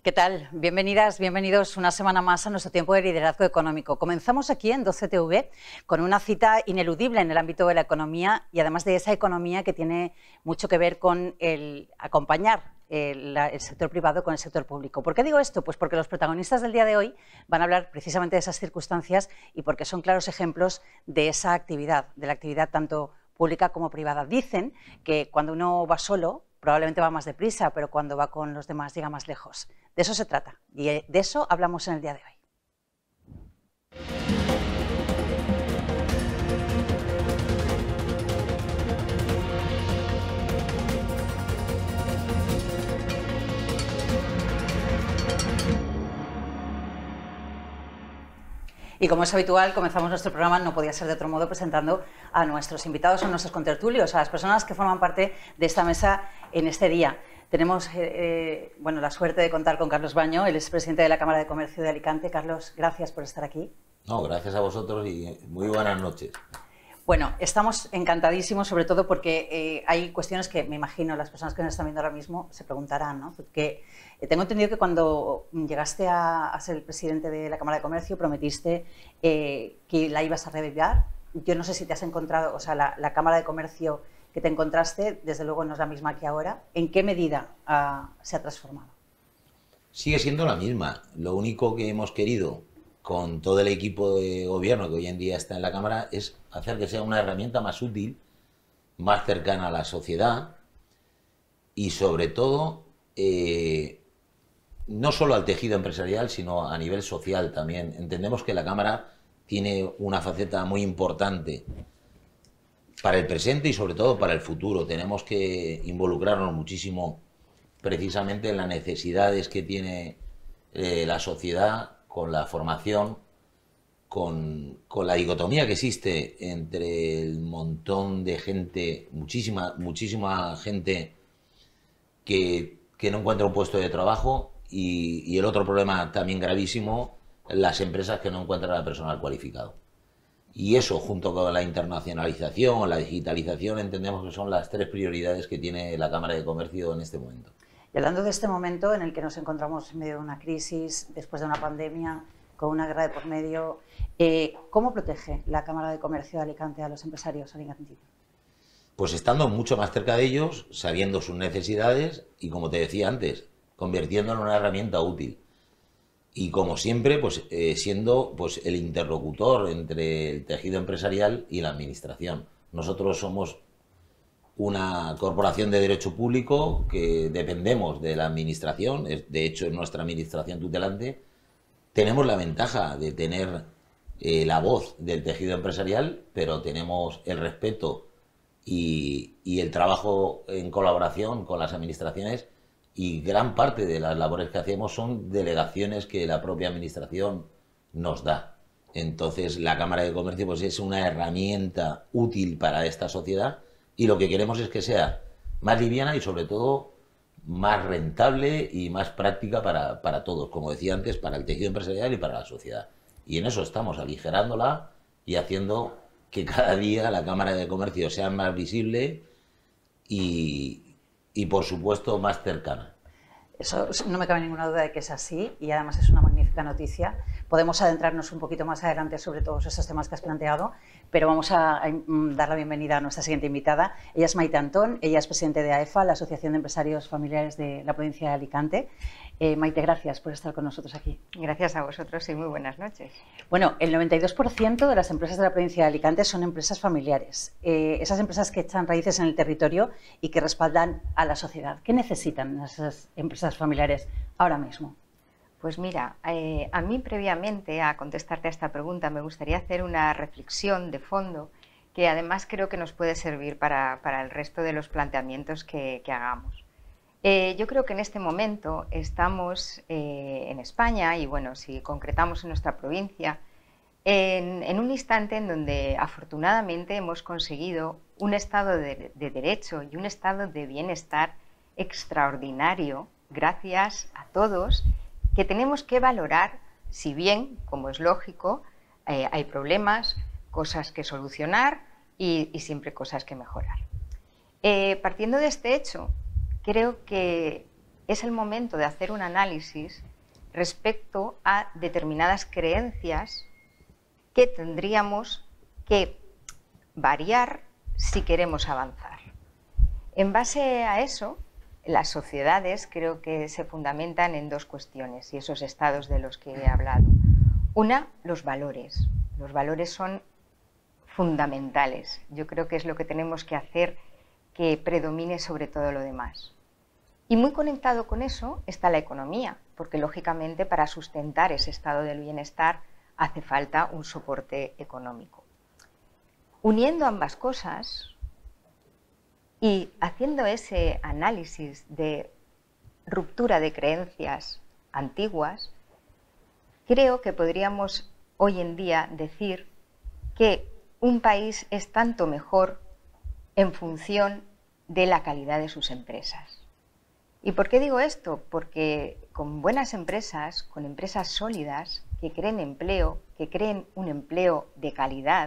¿Qué tal? Bienvenidas, bienvenidos una semana más a nuestro tiempo de liderazgo económico. Comenzamos aquí en 12TV con una cita ineludible en el ámbito de la economía y además de esa economía que tiene mucho que ver con el acompañar el sector privado con el sector público. ¿Por qué digo esto? Pues porque los protagonistas del día de hoy van a hablar precisamente de esas circunstancias y porque son claros ejemplos de esa actividad, de la actividad tanto pública como privada. Dicen que cuando uno va solo probablemente va más deprisa, pero cuando va con los demás llega más lejos. De eso se trata y de eso hablamos en el día de hoy. Y como es habitual, comenzamos nuestro programa, no podía ser de otro modo, presentando a nuestros invitados, a nuestros contertulios, a las personas que forman parte de esta mesa en este día. Tenemos la suerte de contar con Carlos Baño, el expresidente de la Cámara de Comercio de Alicante. Carlos, gracias por estar aquí. No, gracias a vosotros y muy buenas noches. Bueno, estamos encantadísimos, sobre todo porque hay cuestiones que me imagino las personas que nos están viendo ahora mismo se preguntarán, ¿no? Porque tengo entendido que cuando llegaste a ser el presidente de la Cámara de Comercio prometiste que la ibas a revalidar. Yo no sé si te has encontrado, o sea, la Cámara de Comercio que te encontraste, desde luego no es la misma que ahora. ¿En qué medida se ha transformado? Sigue siendo la misma. Lo único que hemos querido con todo el equipo de gobierno que hoy en día está en la Cámara es hacer que sea una herramienta más útil, más cercana a la sociedad y sobre todo no solo al tejido empresarial, sino a nivel social también. Entendemos que la Cámara tiene una faceta muy importante para el presente y sobre todo para el futuro. Tenemos que involucrarnos muchísimo precisamente en las necesidades que tiene la sociedad con la formación, con la dicotomía que existe entre el montón de gente, muchísima gente que no encuentra un puesto de trabajo y el otro problema también gravísimo, las empresas que no encuentran al personal cualificado. Y eso, junto con la internacionalización, la digitalización, entendemos que son las tres prioridades que tiene la Cámara de Comercio en este momento. Y hablando de este momento en el que nos encontramos en medio de una crisis, después de una pandemia, con una guerra de por medio, ¿cómo protege la Cámara de Comercio de Alicante a los empresarios alicantinos? Pues estando mucho más cerca de ellos, sabiendo sus necesidades y, como te decía antes, convirtiéndolo en una herramienta útil. Y como siempre, pues siendo pues el interlocutor entre el tejido empresarial y la administración. Nosotros somos una corporación de derecho público que dependemos de la administración, de hecho es nuestra administración tutelante. Tenemos la ventaja de tener la voz del tejido empresarial, pero tenemos el respeto y el trabajo en colaboración con las administraciones. Y gran parte de las labores que hacemos son delegaciones que la propia administración nos da. Entonces la Cámara de Comercio pues, es una herramienta útil para esta sociedad y lo que queremos es que sea más liviana y sobre todo más rentable y más práctica para todos, como decía antes, para el tejido empresarial y para la sociedad. Y en eso estamos, aligerándola y haciendo que cada día la Cámara de Comercio sea más visible y por supuesto más cercana. Eso no me cabe ninguna duda de que es así y además es una magnífica noticia. Podemos adentrarnos un poquito más adelante sobre todos esos temas que has planteado, pero vamos a dar la bienvenida a nuestra siguiente invitada. Ella es Maite Antón, ella es presidente de AEFA, la Asociación de Empresarios Familiares de la provincia de Alicante. Maite, gracias por estar con nosotros aquí. Gracias a vosotros y muy buenas noches. Bueno, el 92% de las empresas de la provincia de Alicante son empresas familiares, esas empresas que echan raíces en el territorio y que respaldan a la sociedad. ¿Qué necesitan esas empresas familiares ahora mismo? Pues mira, a mí previamente a contestarte a esta pregunta me gustaría hacer una reflexión de fondo que además creo que nos puede servir para el resto de los planteamientos que hagamos. Yo creo que en este momento estamos en España y bueno, si concretamos en nuestra provincia, en un instante en donde afortunadamente hemos conseguido un estado de derecho y un estado de bienestar extraordinario gracias a todos, que tenemos que valorar, si bien, como es lógico, hay problemas, cosas que solucionar y siempre cosas que mejorar. Partiendo de este hecho, creo que es el momento de hacer un análisis respecto a determinadas creencias que tendríamos que variar si queremos avanzar. En base a eso, las sociedades creo que se fundamentan en dos cuestiones y esos estados de los que he hablado. Una, los valores. Los valores son fundamentales. Yo creo que es lo que tenemos que hacer que predomine sobre todo lo demás. Y muy conectado con eso está la economía, porque lógicamente para sustentar ese estado del bienestar hace falta un soporte económico. Uniendo ambas cosas y haciendo ese análisis de ruptura de creencias antiguas, creo que podríamos hoy en día decir que un país es tanto mejor en función de la calidad de sus empresas. ¿Y por qué digo esto? Porque con buenas empresas, con empresas sólidas, que creen empleo, que creen un empleo de calidad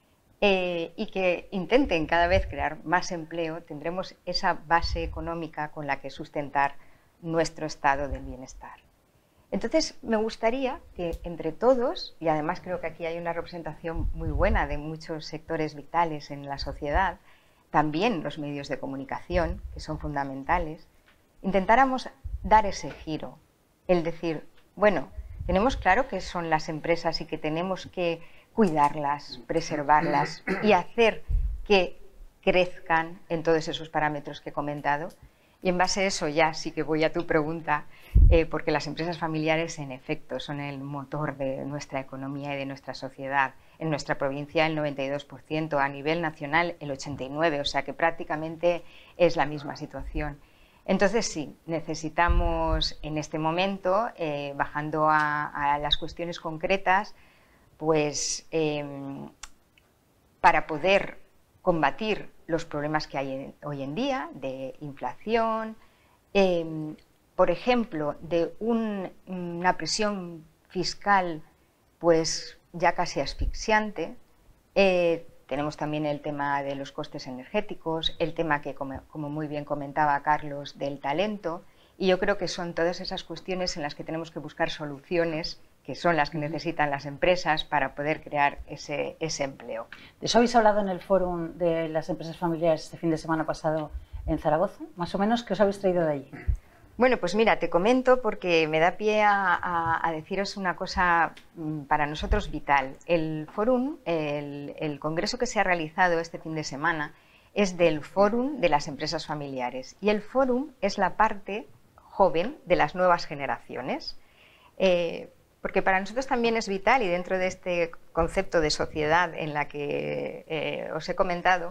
y que intenten cada vez crear más empleo, tendremos esa base económica con la que sustentar nuestro estado del bienestar. Entonces, me gustaría que entre todos, y además creo que aquí hay una representación muy buena de muchos sectores vitales en la sociedad, también los medios de comunicación, que son fundamentales, intentáramos dar ese giro, el decir, bueno, tenemos claro que son las empresas y que tenemos que cuidarlas, preservarlas y hacer que crezcan en todos esos parámetros que he comentado. Y en base a eso ya sí que voy a tu pregunta, porque las empresas familiares en efecto son el motor de nuestra economía y de nuestra sociedad. En nuestra provincia el 92%, a nivel nacional el 89%, o sea que prácticamente es la misma situación. Entonces sí, necesitamos en este momento, bajando a las cuestiones concretas, pues para poder combatir los problemas que hay hoy en día de inflación, por ejemplo, de una presión fiscal pues ya casi asfixiante. Tenemos también el tema de los costes energéticos, el tema que, como muy bien comentaba Carlos, del talento, y yo creo que son todas esas cuestiones en las que tenemos que buscar soluciones, que son las que necesitan las empresas para poder crear ese empleo. ¿De eso habéis hablado en el fórum de las empresas familiares este fin de semana pasado en Zaragoza? Más o menos, ¿qué os habéis traído de allí? Bueno, pues mira, te comento porque me da pie a deciros una cosa para nosotros vital. El fórum, el congreso que se ha realizado este fin de semana es del fórum de las empresas familiares y el fórum es la parte joven de las nuevas generaciones. Porque para nosotros también es vital y dentro de este concepto de sociedad en la que os he comentado,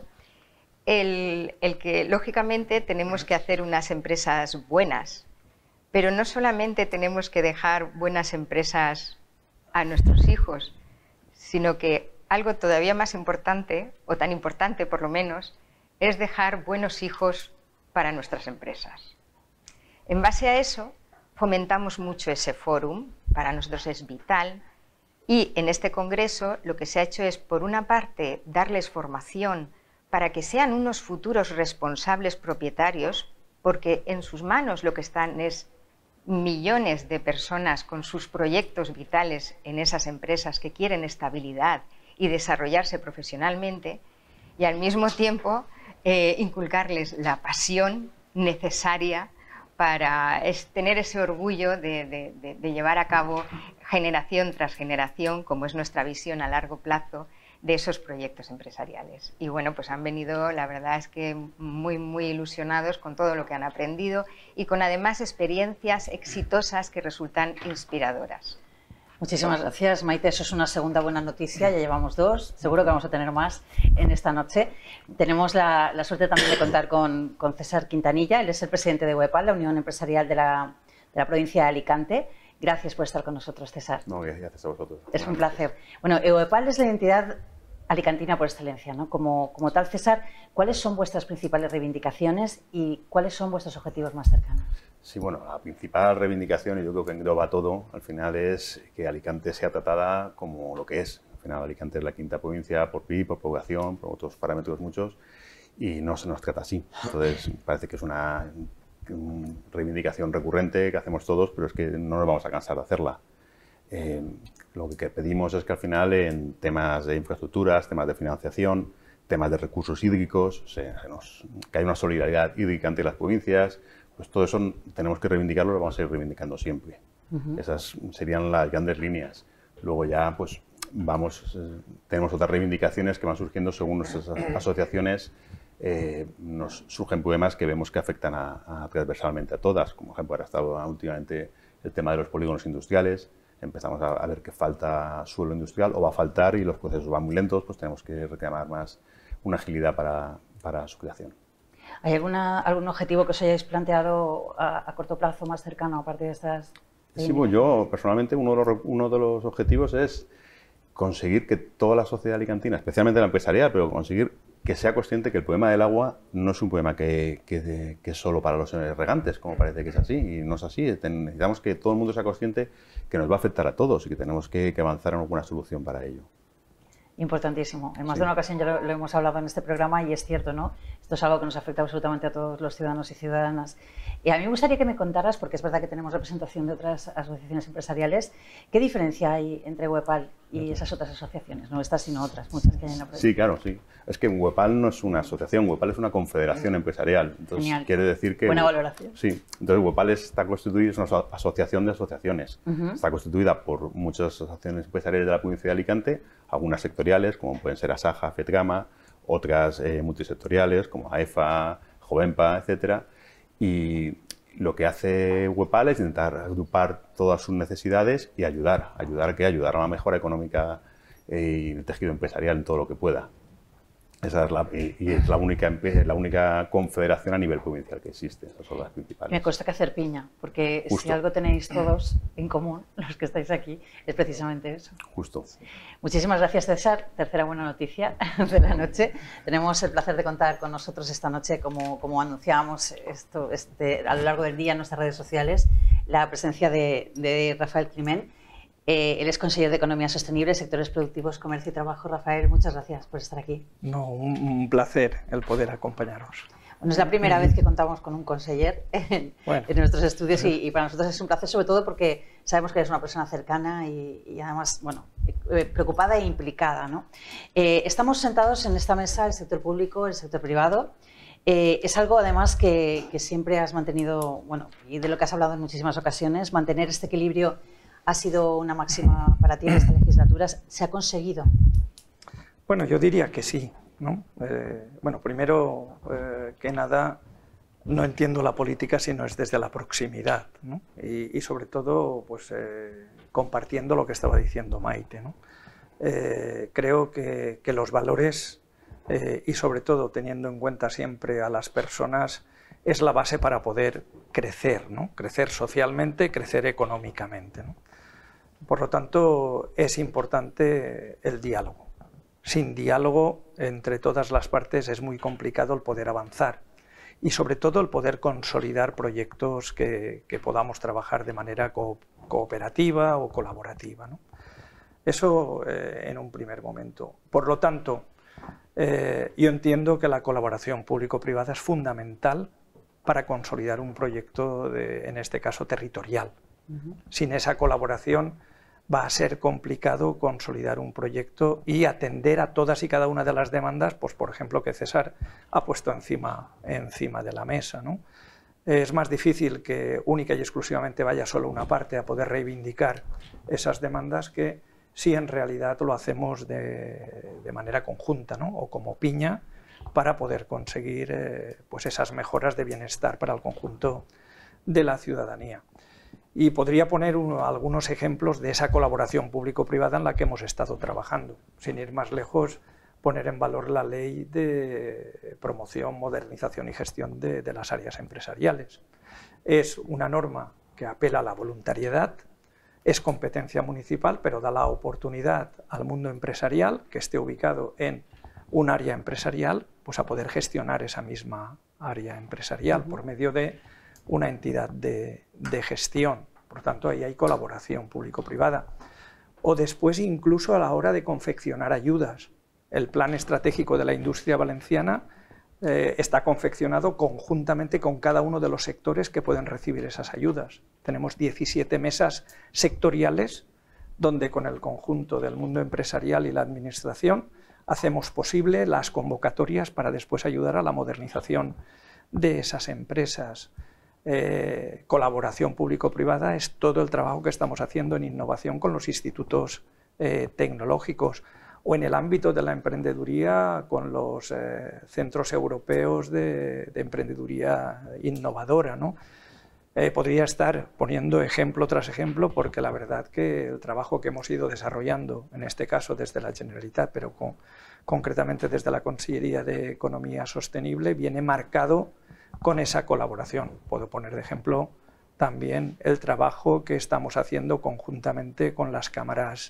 el que lógicamente tenemos que hacer unas empresas buenas, pero no solamente tenemos que dejar buenas empresas a nuestros hijos, sino que algo todavía más importante, o tan importante por lo menos, es dejar buenos hijos para nuestras empresas. En base a eso, fomentamos mucho ese fórum, para nosotros es vital, y en este congreso lo que se ha hecho es, por una parte, darles formación para que sean unos futuros responsables propietarios, porque en sus manos lo que están es millones de personas con sus proyectos vitales en esas empresas que quieren estabilidad y desarrollarse profesionalmente, y al mismo tiempo inculcarles la pasión necesaria para tener ese orgullo de llevar a cabo generación tras generación, como es nuestra visión a largo plazo, de esos proyectos empresariales. Y bueno, pues han venido, la verdad es que muy ilusionados con todo lo que han aprendido y con además experiencias exitosas que resultan inspiradoras. Muchísimas gracias, Maite. Eso es una segunda buena noticia, ya llevamos dos, seguro que vamos a tener más en esta noche. Tenemos la suerte también de contar con César Quintanilla, él es el presidente de UEPAL, la Unión Empresarial de la provincia de Alicante. Gracias por estar con nosotros, César. No, gracias a vosotros. Es un placer. Bueno, UEPAL es la entidad alicantina por excelencia, ¿no? Como tal, César, ¿cuáles son vuestras principales reivindicaciones y cuáles son vuestros objetivos más cercanos? Sí, bueno, la principal reivindicación, y yo creo que engloba todo, al final es que Alicante sea tratada como lo que es. Al final Alicante es la quinta provincia por PIB, por población, por otros parámetros muchos, y no se nos trata así. Entonces, parece que es una reivindicación recurrente que hacemos todos, pero es que no nos vamos a cansar de hacerla. Lo que pedimos es que al final en temas de infraestructuras, temas de financiación, temas de recursos hídricos, que hay una solidaridad hídrica entre las provincias, pues todo eso tenemos que reivindicarlo, lo vamos a ir reivindicando siempre. Esas serían las grandes líneas. Luego ya pues tenemos otras reivindicaciones que van surgiendo según nuestras asociaciones. Nos surgen problemas que vemos que afectan transversalmente a todas, como por ejemplo ahora ha estado últimamente el tema de los polígonos industriales. Empezamos a ver que falta suelo industrial o va a faltar y los procesos van muy lentos, pues tenemos que reclamar más una agilidad para su creación. ¿Hay algún objetivo que os hayáis planteado a corto plazo más cercano a partir de estas? Sí, pues yo personalmente uno de los objetivos es conseguir que toda la sociedad alicantina, especialmente la empresarial, pero conseguir que sea consciente que el problema del agua no es un problema que es solo para los regantes, como parece que es así, y no es así. Necesitamos que todo el mundo sea consciente que nos va a afectar a todos y que tenemos que avanzar en alguna solución para ello. Importantísimo. En más de una ocasión ya lo hemos hablado en este programa y es cierto, ¿no? Esto es algo que nos afecta absolutamente a todos los ciudadanos y ciudadanas. Y a mí me gustaría que me contaras, porque es verdad que tenemos representación de otras asociaciones empresariales, ¿qué diferencia hay entre WEPAL y esas otras asociaciones? No estas, sino otras, muchas que hay en la provincia. Sí, claro, sí. Es que WEPAL no es una asociación, WEPAL es una confederación empresarial. Entonces, genial. Quiere decir que... Buena valoración. Sí. Entonces, WEPAL está constituida, es una asociación de asociaciones. Está constituida por muchas asociaciones empresariales de la provincia de Alicante, algunas sectoriales, como pueden ser Asaja, FETGAMA, otras multisectoriales, como AEFA, Jovenpa, etcétera. Y lo que hace WEPAL es intentar agrupar todas sus necesidades y ayudar a la mejora económica y el tejido empresarial en todo lo que pueda. Esa es la única confederación a nivel provincial que existe. Esas son las principales. Me consta que hacer piña, porque Justo. si algo tenéis todos en común, los que estáis aquí, es precisamente eso. Justo. Muchísimas gracias, César. Tercera buena noticia de la noche. Tenemos el placer de contar con nosotros esta noche, como anunciábamos a lo largo del día en nuestras redes sociales, la presencia de Rafael Climent. Él es consejero de Economía Sostenible, Sectores Productivos, Comercio y Trabajo. Rafael, muchas gracias por estar aquí. No, un placer el poder acompañaros. Bueno, es la primera vez que contamos con un conseller en nuestros estudios y para nosotros es un placer, sobre todo porque sabemos que eres una persona cercana y además, bueno, preocupada e implicada, ¿no? Estamos sentados en esta mesa el sector público, el sector privado. Es algo además que siempre has mantenido, bueno, y de lo que has hablado en muchísimas ocasiones, mantener este equilibrio ha sido una máxima para ti en esta legislatura. ¿Se ha conseguido? Bueno, yo diría que sí, ¿no? Bueno, primero que nada, no entiendo la política si no es desde la proximidad, ¿no? Y sobre todo, pues compartiendo lo que estaba diciendo Maite, ¿no? Creo que los valores y sobre todo teniendo en cuenta siempre a las personas es la base para poder crecer, ¿no? Crecer socialmente, crecer económicamente, ¿no? Por lo tanto, es importante el diálogo. Sin diálogo entre todas las partes es muy complicado el poder avanzar y sobre todo el poder consolidar proyectos que podamos trabajar de manera cooperativa o colaborativa, ¿no? Eso en un primer momento. Por lo tanto, yo entiendo que la colaboración público-privada es fundamental para consolidar un proyecto, en este caso, territorial. Sin esa colaboración va a ser complicado consolidar un proyecto y atender a todas y cada una de las demandas, pues por ejemplo, que César ha puesto encima de la mesa, ¿no? Es más difícil que única y exclusivamente vaya solo una parte a poder reivindicar esas demandas que si en realidad lo hacemos de manera conjunta, ¿no? O como piña, para poder conseguir pues esas mejoras de bienestar para el conjunto de la ciudadanía. Y podría poner algunos ejemplos de esa colaboración público-privada en la que hemos estado trabajando. Sin ir más lejos, poner en valor la ley de promoción, modernización y gestión de las áreas empresariales. Es una norma que apela a la voluntariedad, es competencia municipal, pero da la oportunidad al mundo empresarial que esté ubicado en un área empresarial, pues a poder gestionar esa misma área empresarial por medio de una entidad de gestión. Por tanto, ahí hay colaboración público-privada. O después, incluso a la hora de confeccionar ayudas. El Plan Estratégico de la Industria Valenciana está confeccionado conjuntamente con cada uno de los sectores que pueden recibir esas ayudas. Tenemos 17 mesas sectoriales donde con el conjunto del mundo empresarial y la administración hacemos posible las convocatorias para después ayudar a la modernización de esas empresas. Colaboración público-privada es todo el trabajo que estamos haciendo en innovación con los institutos tecnológicos, o en el ámbito de la emprendeduría con los centros europeos de emprendeduría innovadora, ¿no? Podría estar poniendo ejemplo tras ejemplo, porque la verdad que el trabajo que hemos ido desarrollando, en este caso desde la Generalitat, pero concretamente desde la Consellería de Economía Sostenible, viene marcado con esa colaboración. Puedo poner de ejemplo también el trabajo que estamos haciendo conjuntamente con las cámaras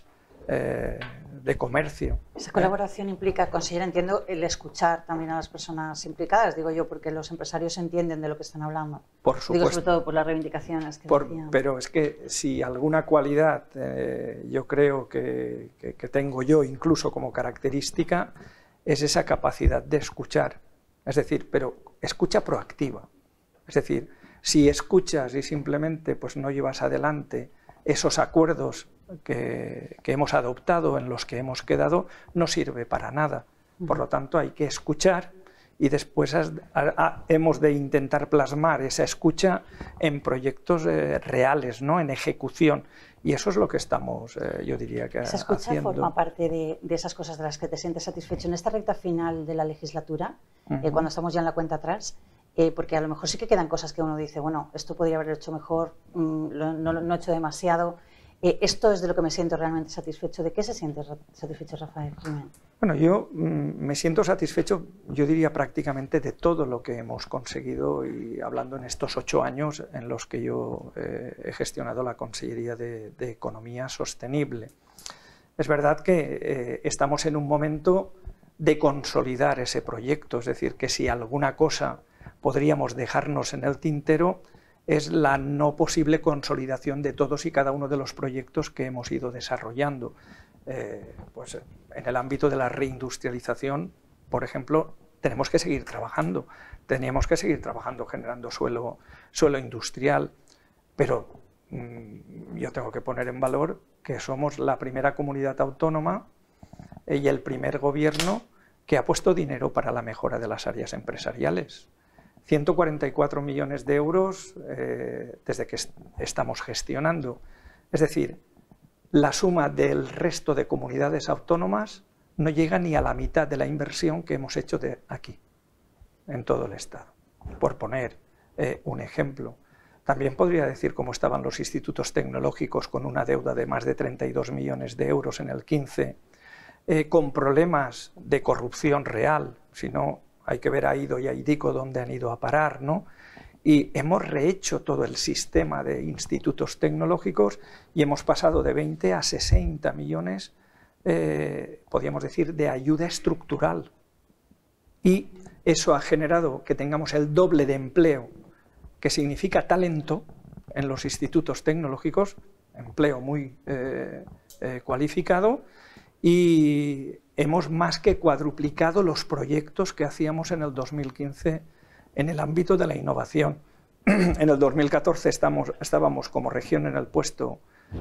de comercio. Esa colaboración implica, consellera, entiendo, el escuchar también a las personas implicadas, digo yo, porque los empresarios entienden de lo que están hablando. Por supuesto. Digo, sobre todo por las reivindicaciones que decían. Pero es que si alguna cualidad yo creo que tengo yo incluso como característica, es esa capacidad de escuchar. Es decir, pero escucha proactiva. Es decir, si escuchas y simplemente pues no llevas adelante esos acuerdos que hemos adoptado, en los que hemos quedado, no sirve para nada. Por lo tanto, hay que escuchar y después hemos de intentar plasmar esa escucha en proyectos reales, ¿no? En ejecución. Y eso es lo que estamos, yo diría que esa escucha haciendo. Forma parte de esas cosas de las que te sientes satisfecho en esta recta final de la legislatura, cuando estamos ya en la cuenta atrás, porque a lo mejor sí que quedan cosas que uno dice, bueno, esto podría haberlo hecho mejor, no he hecho demasiado. Esto es de lo que me siento realmente satisfecho. ¿De qué se siente satisfecho Rafael Climent? Bueno, yo me siento satisfecho, yo diría prácticamente de todo lo que hemos conseguido, y hablando en estos 8 años en los que yo he gestionado la Consellería de Economía Sostenible. Es verdad que estamos en un momento de consolidar ese proyecto, es decir, que si alguna cosa podríamos dejarnos en el tintero, es la no posible consolidación de todos y cada uno de los proyectos que hemos ido desarrollando. Pues en el ámbito de la reindustrialización, por ejemplo, tenemos que seguir trabajando. Teníamos que seguir trabajando generando suelo industrial, pero yo tengo que poner en valor que somos la primera comunidad autónoma y el primer gobierno que ha puesto dinero para la mejora de las áreas empresariales. 144 millones de euros desde que estamos gestionando. Es decir, la suma del resto de comunidades autónomas no llega ni a la mitad de la inversión que hemos hecho de aquí, en todo el Estado, por poner un ejemplo. También podría decir cómo estaban los institutos tecnológicos con una deuda de más de 32 millones de euros en el 15, con problemas de corrupción real, si no hay que ver a IDO y a IDICO dónde han ido a parar, ¿no? Y hemos rehecho todo el sistema de institutos tecnológicos y hemos pasado de 20 a 60 millones, podríamos decir, de ayuda estructural. Y eso ha generado que tengamos el doble de empleo, que significa talento en los institutos tecnológicos, empleo muy cualificado, y hemos más que cuadruplicado los proyectos que hacíamos en el 2015 en el ámbito de la innovación. En el 2014 estábamos como región en el puesto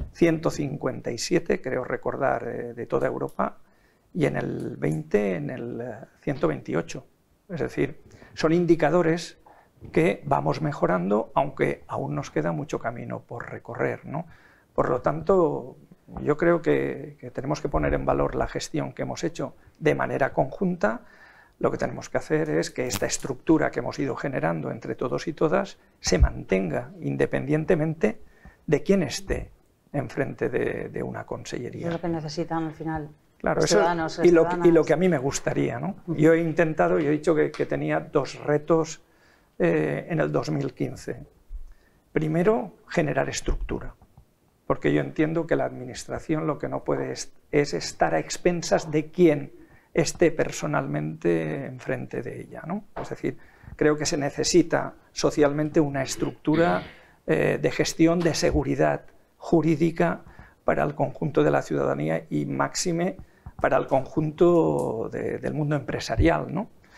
157, creo recordar, de toda Europa, y en el 20 en el 128. Es decir, son indicadores que vamos mejorando, aunque aún nos queda mucho camino por recorrer, ¿no? Por lo tanto, yo creo que tenemos que poner en valor la gestión que hemos hecho de manera conjunta. Lo que tenemos que hacer es que esta estructura que hemos ido generando entre todos y todas se mantenga independientemente de quién esté enfrente de una consellería. Es lo que necesitan al final. Claro, los ciudadanos, y lo que a mí me gustaría, ¿no? Yo he intentado, yo he dicho que tenía 2 retos en el 2015. Primero, generar estructura, porque yo entiendo que la administración lo que no puede es estar a expensas de quién esté personalmente enfrente de ella, ¿no? Es decir, creo que se necesita socialmente una estructura de gestión de seguridad jurídica para el conjunto de la ciudadanía y máxime para el conjunto del mundo empresarial, ¿no?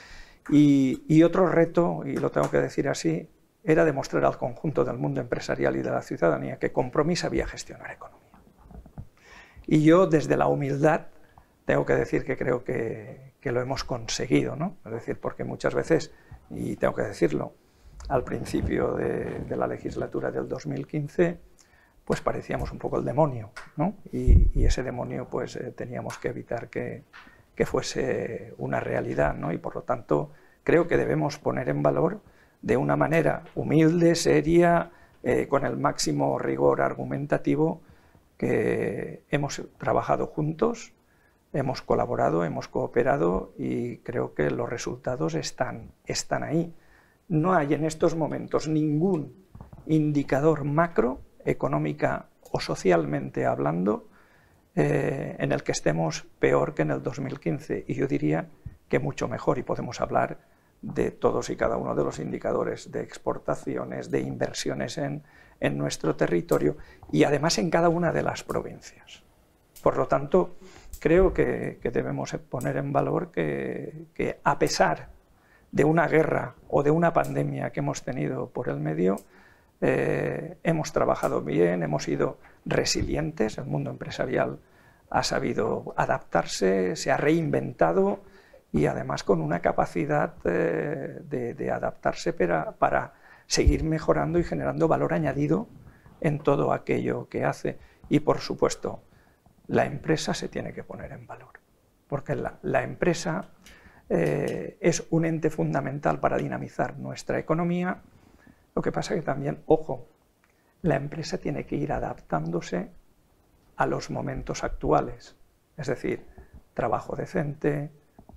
Y otro reto, y lo tengo que decir así, era demostrar al conjunto del mundo empresarial y de la ciudadanía que Compromís sabía gestionar economía. Y yo, desde la humildad, tengo que decir que creo que lo hemos conseguido, ¿no? Es decir, porque muchas veces, y tengo que decirlo, al principio de la legislatura del 2015, pues parecíamos un poco el demonio, ¿no? Y ese demonio, pues teníamos que evitar que fuese una realidad, ¿no? Y por lo tanto, creo que debemos poner en valor de una manera humilde, seria, con el máximo rigor argumentativo, que hemos trabajado juntos, hemos colaborado, hemos cooperado y creo que los resultados están ahí. No hay en estos momentos ningún indicador macro, económica o socialmente hablando, en el que estemos peor que en el 2015, y yo diría que mucho mejor, y podemos hablar de todos y cada uno de los indicadores de exportaciones, de inversiones en nuestro territorio y además en cada una de las provincias. Por lo tanto, creo que debemos poner en valor que a pesar de una guerra o de una pandemia que hemos tenido por el medio, hemos trabajado bien, hemos sido resilientes, el mundo empresarial ha sabido adaptarse, se ha reinventado y además con una capacidad de adaptarse para seguir mejorando y generando valor añadido en todo aquello que hace. Y por supuesto, la empresa se tiene que poner en valor, porque la empresa es un ente fundamental para dinamizar nuestra economía. Lo que pasa que también, ojo, la empresa tiene que ir adaptándose a los momentos actuales, es decir, trabajo decente,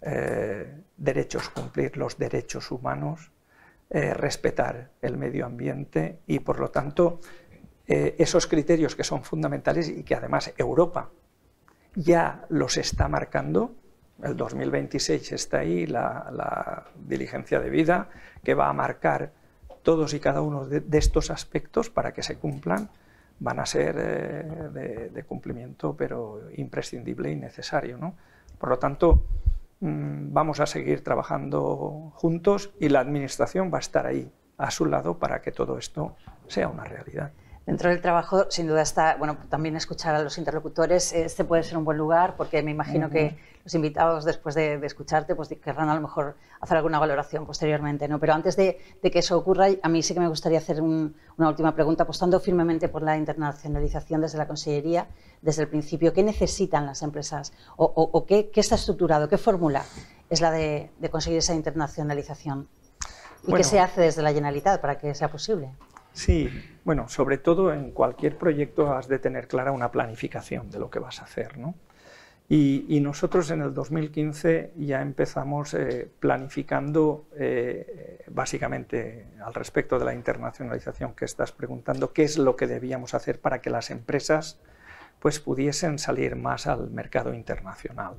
cumplir los derechos humanos, respetar el medio ambiente y, por lo tanto, esos criterios que son fundamentales y que además Europa ya los está marcando. El 2026 está ahí, la diligencia de vida, que va a marcar todos y cada uno de estos aspectos para que se cumplan. Van a ser de cumplimiento, pero imprescindible y necesario, ¿no? Por lo tanto, vamos a seguir trabajando juntos y la Administración va a estar ahí a su lado para que todo esto sea una realidad. Dentro del trabajo, sin duda, está, bueno, también escuchar a los interlocutores. Este puede ser un buen lugar porque me imagino que los invitados, después de escucharte, pues querrán a lo mejor hacer alguna valoración posteriormente, ¿no? Pero antes de que eso ocurra, a mí sí que me gustaría hacer una última pregunta, apostando firmemente por la internacionalización desde la Consellería, desde el principio. ¿Qué necesitan las empresas o qué está estructurado, qué fórmula es la de conseguir esa internacionalización? ¿Y qué se hace desde la Generalitat para que sea posible? Sí, bueno, sobre todo en cualquier proyecto has de tener clara una planificación de lo que vas a hacer, ¿no? Y nosotros en el 2015 ya empezamos planificando, básicamente al respecto de la internacionalización que estás preguntando, qué es lo que debíamos hacer para que las empresas pues, pudiesen salir más al mercado internacional.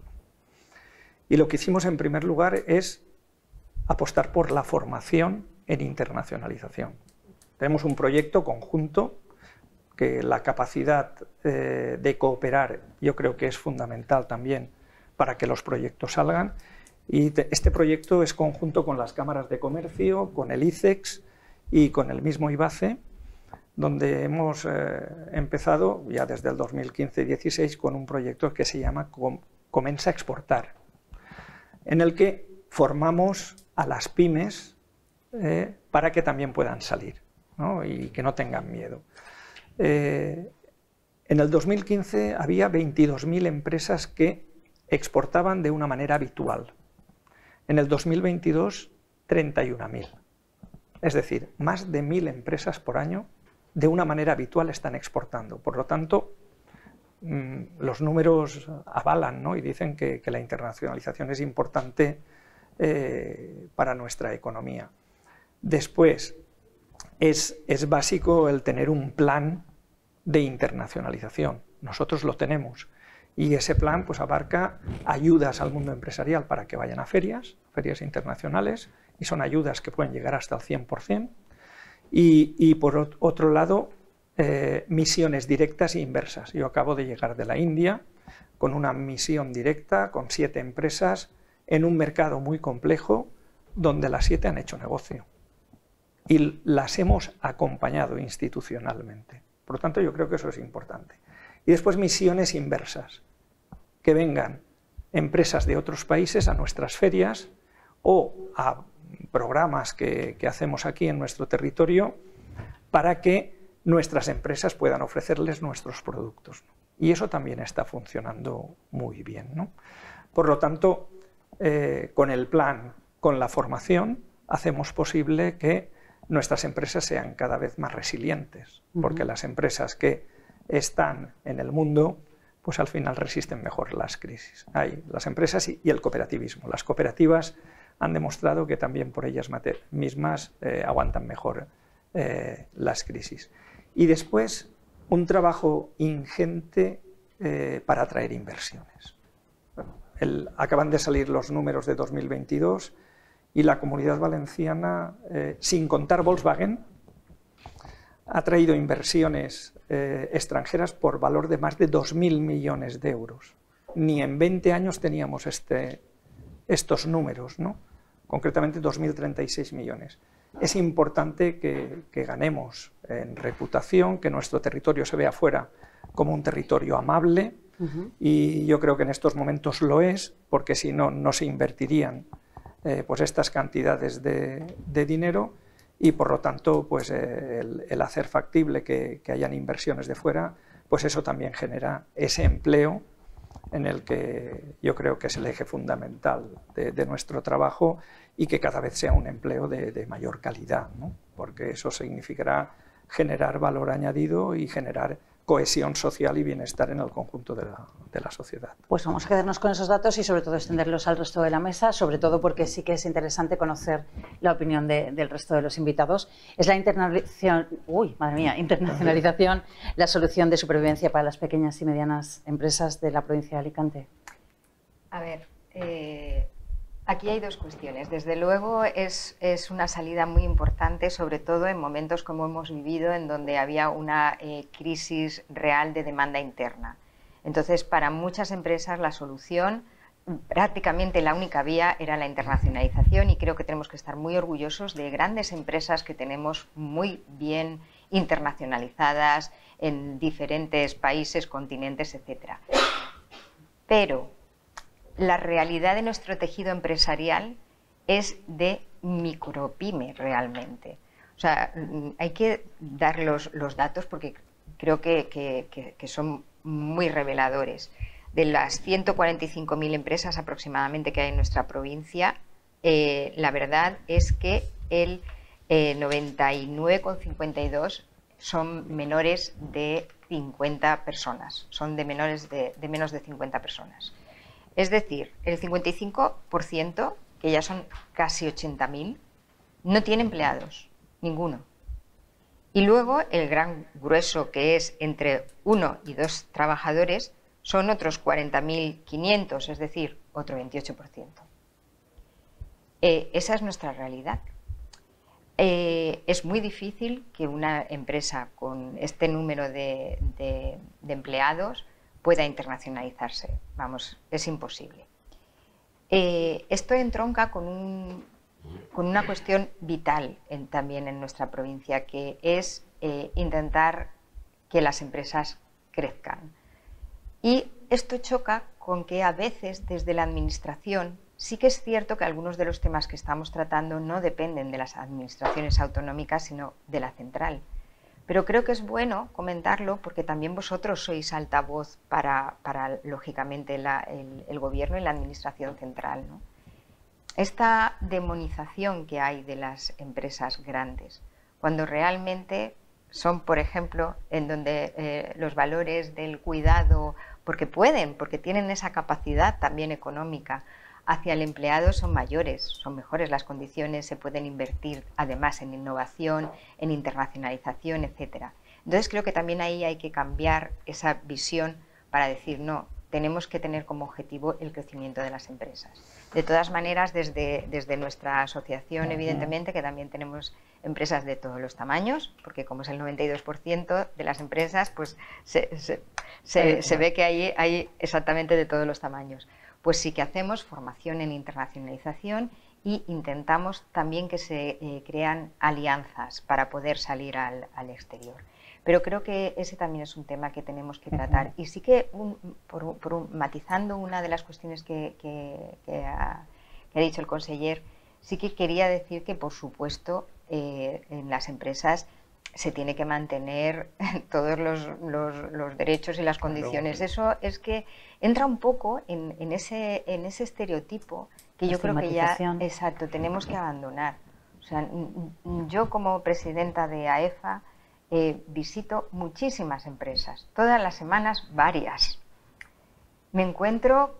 Y lo que hicimos en primer lugar es apostar por la formación en internacionalización. Tenemos un proyecto conjunto que la capacidad de cooperar yo creo que es fundamental también para que los proyectos salgan. Y este proyecto es conjunto con las cámaras de comercio, con el ICEX y con el mismo IBACE, donde hemos empezado ya desde el 2015-16 con un proyecto que se llama Comença a Exportar, en el que formamos a las pymes para que también puedan salir, ¿no? Y que no tengan miedo. En el 2015 había 22.000 empresas que exportaban de una manera habitual. En el 2022, 31.000. Es decir, más de 1.000 empresas por año de una manera habitual están exportando. Por lo tanto, los números avalan, ¿no? Y dicen que la internacionalización es importante para nuestra economía. Después, es básico el tener un plan de internacionalización. Nosotros lo tenemos. Y ese plan pues, abarca ayudas al mundo empresarial para que vayan a ferias internacionales, y son ayudas que pueden llegar hasta el 100%. Y por otro lado, misiones directas e inversas. Yo acabo de llegar de la India con una misión directa, con 7 empresas, en un mercado muy complejo, donde las 7 han hecho negocio y las hemos acompañado institucionalmente. Por lo tanto, yo creo que eso es importante. Y después misiones inversas, que vengan empresas de otros países a nuestras ferias o a programas que hacemos aquí en nuestro territorio para que nuestras empresas puedan ofrecerles nuestros productos. Y eso también está funcionando muy bien, ¿no? Por lo tanto, con el plan, con la formación, hacemos posible que nuestras empresas sean cada vez más resilientes, porque las empresas que están en el mundo, pues al final resisten mejor las crisis. Hay las empresas y el cooperativismo. Las cooperativas han demostrado que también por ellas mismas aguantan mejor las crisis. Y después, un trabajo ingente para atraer inversiones. Bueno, acaban de salir los números de 2022 y la Comunidad Valenciana, sin contar Volkswagen, ha traído inversiones extranjeras por valor de más de 2.000 millones de euros. Ni en 20 años teníamos estos números, ¿no? Concretamente 2.036 millones. Es importante que ganemos en reputación, que nuestro territorio se vea fuera como un territorio amable, y yo creo que en estos momentos lo es, porque si no, no se invertirían pues estas cantidades de dinero, y por lo tanto pues el hacer factible que hayan inversiones de fuera, pues eso también genera ese empleo en el que yo creo que es el eje fundamental de nuestro trabajo, y que cada vez sea un empleo de mayor calidad, ¿no? Porque eso significará generar valor añadido y generar cohesión social y bienestar en el conjunto de la sociedad. Pues vamos a quedarnos con esos datos y sobre todo extenderlos al resto de la mesa, sobre todo porque sí que es interesante conocer la opinión del resto de los invitados. ¿Es la internacionalización la solución de supervivencia para las pequeñas y medianas empresas de la provincia de Alicante? A ver, aquí hay dos cuestiones. Desde luego es una salida muy importante, sobre todo en momentos como hemos vivido, en donde había una crisis real de demanda interna. Entonces, para muchas empresas la solución, prácticamente la única vía, era la internacionalización, y creo que tenemos que estar muy orgullosos de grandes empresas que tenemos muy bien internacionalizadas en diferentes países, continentes, etc. Pero la realidad de nuestro tejido empresarial es de micropyme realmente. O sea, hay que dar los datos porque creo que son muy reveladores. De las 145.000 empresas aproximadamente que hay en nuestra provincia, la verdad es que el 99,52 son menores de 50 personas, son de menos de 50 personas. Es decir, el 55%, que ya son casi 80.000, no tiene empleados, ninguno. Y luego el gran grueso, que es entre 1 y 2 trabajadores, son otros 40.500, es decir, otro 28%. Esa es nuestra realidad. Es muy difícil que una empresa con este número de empleados pueda internacionalizarse. Vamos, es imposible. Esto entronca con una cuestión vital también en nuestra provincia, que es intentar que las empresas crezcan. Y esto choca con que a veces desde la administración sí que es cierto que algunos de los temas que estamos tratando no dependen de las administraciones autonómicas, sino de la central. Pero creo que es bueno comentarlo porque también vosotros sois altavoz para lógicamente, el gobierno y la administración central, ¿no? Esta demonización que hay de las empresas grandes, cuando realmente son, por ejemplo, en donde los valores del cuidado, porque pueden, porque tienen esa capacidad también económica, hacia el empleado son mayores, son mejores las condiciones, se pueden invertir además en innovación, en internacionalización, etc. Entonces creo que también ahí hay que cambiar esa visión para decir no, tenemos que tener como objetivo el crecimiento de las empresas. De todas maneras, desde nuestra asociación, evidentemente, que también tenemos empresas de todos los tamaños, porque como es el 92% de las empresas, pues se ve que hay exactamente de todos los tamaños. Pues sí que hacemos formación en internacionalización y intentamos también que se crean alianzas para poder salir al exterior. Pero creo que ese también es un tema que tenemos que tratar. Y sí que, matizando una de las cuestiones que ha dicho el conseller, sí que quería decir que, por supuesto, en las empresas se tiene que mantener todos los derechos y las condiciones. Eso es que entra un poco en ese estereotipo que yo creo que ya, exacto, tenemos que abandonar. O sea, yo como presidenta de AEFA visito muchísimas empresas, todas las semanas varias. Me encuentro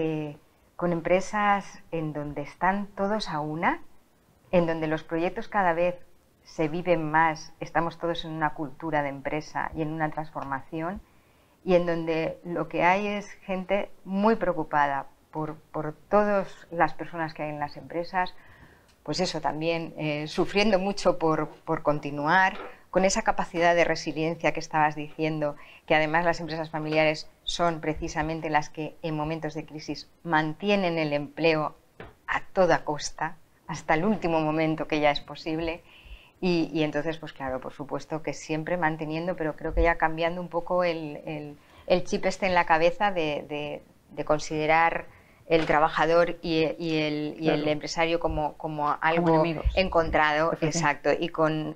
con empresas en donde están todos a una, en donde los proyectos cada vez se viven más, estamos todos en una cultura de empresa y en una transformación, y en donde lo que hay es gente muy preocupada por todas las personas que hay en las empresas, pues eso también, sufriendo mucho por continuar, con esa capacidad de resiliencia que estabas diciendo, que además las empresas familiares son precisamente las que en momentos de crisis mantienen el empleo a toda costa, hasta el último momento que ya es posible. Y entonces, pues claro, por supuesto que siempre manteniendo, pero creo que ya cambiando un poco el chip en la cabeza de considerar el trabajador y el empresario como algo encontrado, exacto, y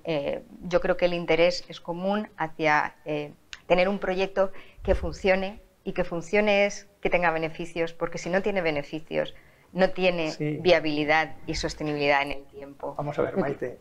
yo creo que el interés es común hacia tener un proyecto que funcione, y que funcione es que tenga beneficios, porque si no tiene beneficios, no tiene viabilidad y sostenibilidad en el tiempo. Vamos a ver, Maite,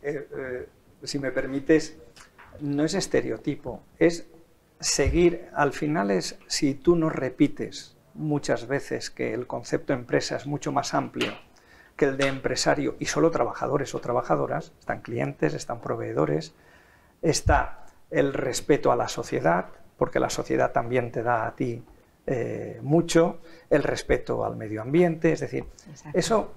si me permites, no es estereotipo, es seguir, al final es, si tú no repites muchas veces que el concepto empresa es mucho más amplio que el de empresario y solo trabajadores o trabajadoras, están clientes, están proveedores, está el respeto a la sociedad, porque la sociedad también te da a ti mucho, el respeto al medio ambiente, es decir, eso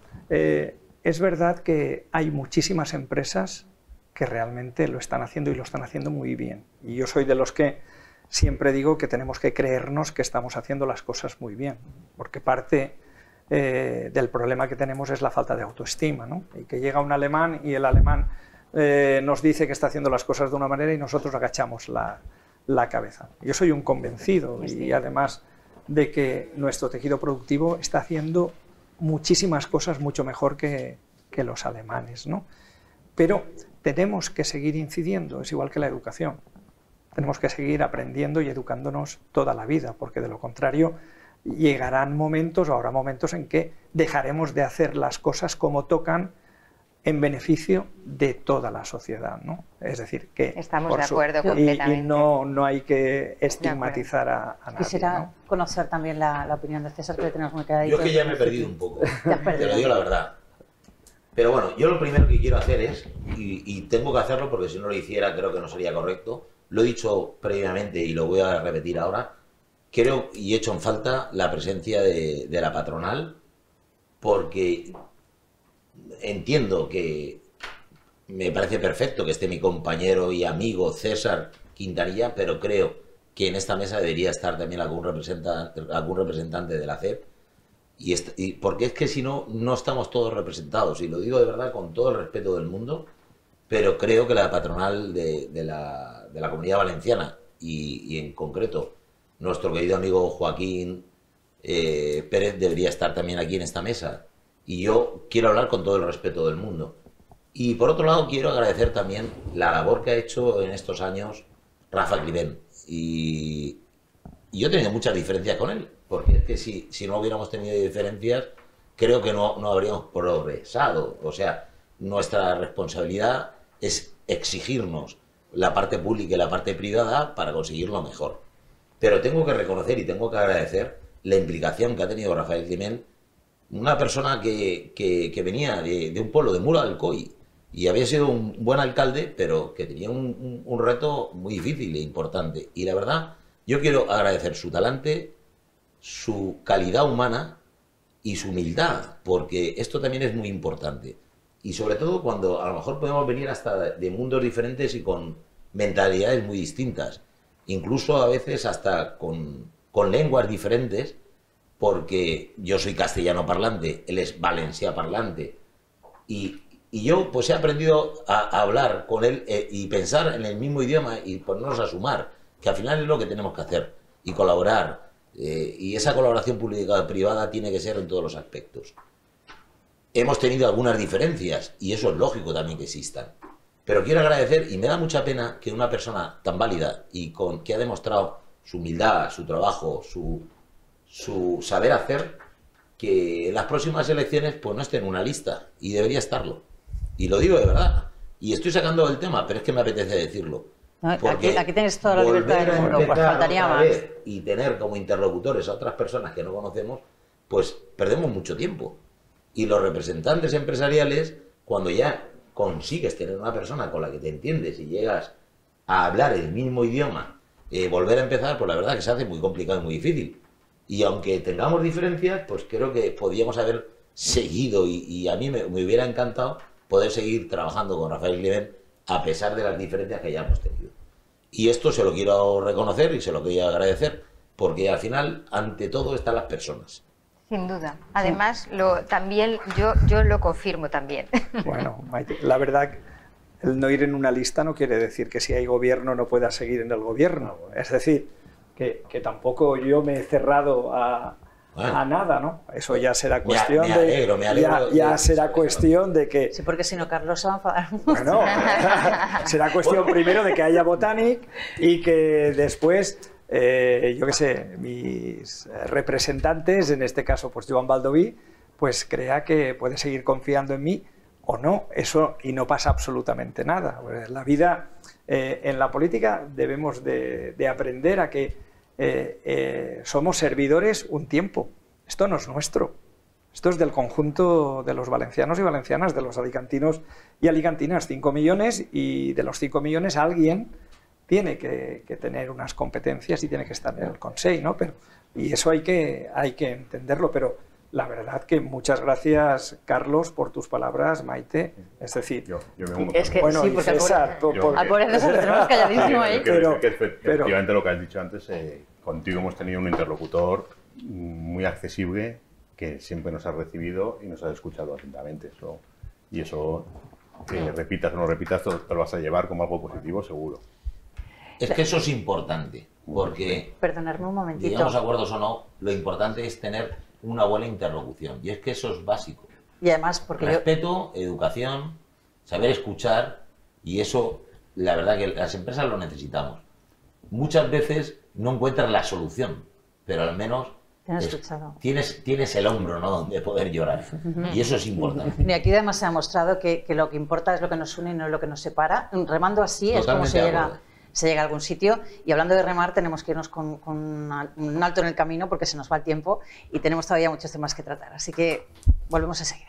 es verdad que hay muchísimas empresas que realmente lo están haciendo y lo están haciendo muy bien, y yo soy de los que siempre digo que tenemos que creernos que estamos haciendo las cosas muy bien, porque parte del problema que tenemos es la falta de autoestima, ¿no? Y que llega un alemán y el alemán nos dice que está haciendo las cosas de una manera y nosotros agachamos la cabeza. Yo soy un convencido, y además de que nuestro tejido productivo está haciendo muchísimas cosas mucho mejor que los alemanes, ¿no? Pero tenemos que seguir incidiendo, es igual que la educación. Tenemos que seguir aprendiendo y educándonos toda la vida, porque de lo contrario llegarán momentos, habrá momentos en que dejaremos de hacer las cosas como tocan en beneficio de toda la sociedad, ¿no? Es decir, que estamos de acuerdo completamente. Y no hay que estigmatizar a nadie. Quisiera conocer también la opinión de César, que le tenemos muy quedadito. Yo es que ya me he perdido un poco, te lo digo la verdad. Pero bueno, yo lo primero que quiero hacer es, y tengo que hacerlo porque si no lo hiciera creo que no sería correcto, lo he dicho previamente y lo voy a repetir ahora, creo y he hecho en falta la presencia de la patronal, porque entiendo que me parece perfecto que esté mi compañero y amigo César Quintanilla, pero creo que en esta mesa debería estar también algún representante de la CEP, y porque es que si no, no estamos todos representados, y lo digo de verdad con todo el respeto del mundo, pero creo que la patronal de la Comunidad Valenciana y en concreto nuestro querido amigo Joaquín Pérez debería estar también aquí en esta mesa, y yo quiero hablar con todo el respeto del mundo. Y por otro lado quiero agradecer también la labor que ha hecho en estos años Rafa Climent, y yo he tenido muchas diferencias con él, porque es que si no hubiéramos tenido diferencias creo que no habríamos progresado. O sea, nuestra responsabilidad es exigirnos la parte pública y la parte privada para conseguir lo mejor. Pero tengo que reconocer y tengo que agradecer la implicación que ha tenido Rafael Climent, una persona que venía de un pueblo de Muro de Alcoy y había sido un buen alcalde, pero que tenía un reto muy difícil e importante. Y la verdad, yo quiero agradecer su talante, su calidad humana y su humildad, porque esto también es muy importante. Y sobre todo cuando a lo mejor podemos venir hasta de mundos diferentes y con mentalidades muy distintas, incluso a veces hasta con lenguas diferentes, porque yo soy castellano parlante, él es valencià parlante, Y yo pues he aprendido a hablar con él y pensar en el mismo idioma y ponernos a sumar, que al final es lo que tenemos que hacer, y colaborar. Y esa colaboración pública-privada tiene que ser en todos los aspectos. Hemos tenido algunas diferencias y eso es lógico también que existan. Pero quiero agradecer, y me da mucha pena que una persona tan válida y que ha demostrado su humildad, su trabajo, su saber hacer, que en las próximas elecciones pues no esté en una lista, y debería estarlo. Y lo digo de verdad. Y estoy sacando el tema, pero es que me apetece decirlo. Aquí tienes toda la libertad del mundo, pues faltaría más. Y tener como interlocutores a otras personas que no conocemos, pues perdemos mucho tiempo. Y los representantes empresariales, cuando ya consigues tener una persona con la que te entiendes y llegas a hablar el mismo idioma, volver a empezar, pues la verdad que se hace muy complicado y muy difícil. Y aunque tengamos diferencias, pues creo que podíamos haber seguido, y a mí me hubiera encantado poder seguir trabajando con Rafael Climent a pesar de las diferencias que hayamos tenido. Y esto se lo quiero reconocer y se lo quiero agradecer, porque al final, ante todo, están las personas. Sin duda. Además, también yo lo confirmo también. Bueno, Maite, la verdad, el no ir en una lista no quiere decir que si hay gobierno no pueda seguir en el gobierno. Es decir, que tampoco yo me he cerrado a nada, ¿no? Eso ya será cuestión me alegro ya será cuestión de que... Sí, porque si no, Carlos se va a enfadar mucho. Bueno, será cuestión primero de que haya Botanic y que después, yo qué sé, mis representantes, en este caso pues Joan Baldoví, pues crea que puede seguir confiando en mí o no. Eso, y no pasa absolutamente nada. La vida, en la política debemos de aprender a que somos servidores un tiempo. Esto no es nuestro. Esto es del conjunto de los valencianos y valencianas, de los alicantinos y alicantinas, 5 millones, y de los 5 millones alguien tiene que tener unas competencias y tiene que estar en el Consell, ¿no? Y eso hay que entenderlo, pero la verdad que muchas gracias, Carlos, por tus palabras, Maite. Es decir, yo me uno es que bueno, sí, y porque César, al pobre César lo tenemos calladísimo ahí. Pero efectivamente lo que has dicho antes, contigo hemos tenido un interlocutor muy accesible que siempre nos ha recibido y nos ha escuchado atentamente. Y eso, que repitas o no repitas, te lo vas a llevar como algo positivo, seguro. Es que eso es importante, porque, Perdonadme un momentito. digamos acuerdos o no, lo importante es tener una buena interlocución, y es que eso es básico. Y además, porque Respeto, educación, saber escuchar, y eso, la verdad que las empresas lo necesitamos. Muchas veces no encuentras la solución, pero al menos tienes el hombro, ¿no?, donde poder llorar, y eso es importante. Y aquí además se ha mostrado que lo que importa es lo que nos une y no es lo que nos separa. Remando así es como se llega a algún sitio. Y hablando de remar, tenemos que irnos con un alto en el camino porque se nos va el tiempo y tenemos todavía muchos temas que tratar. Así que volvemos enseguida.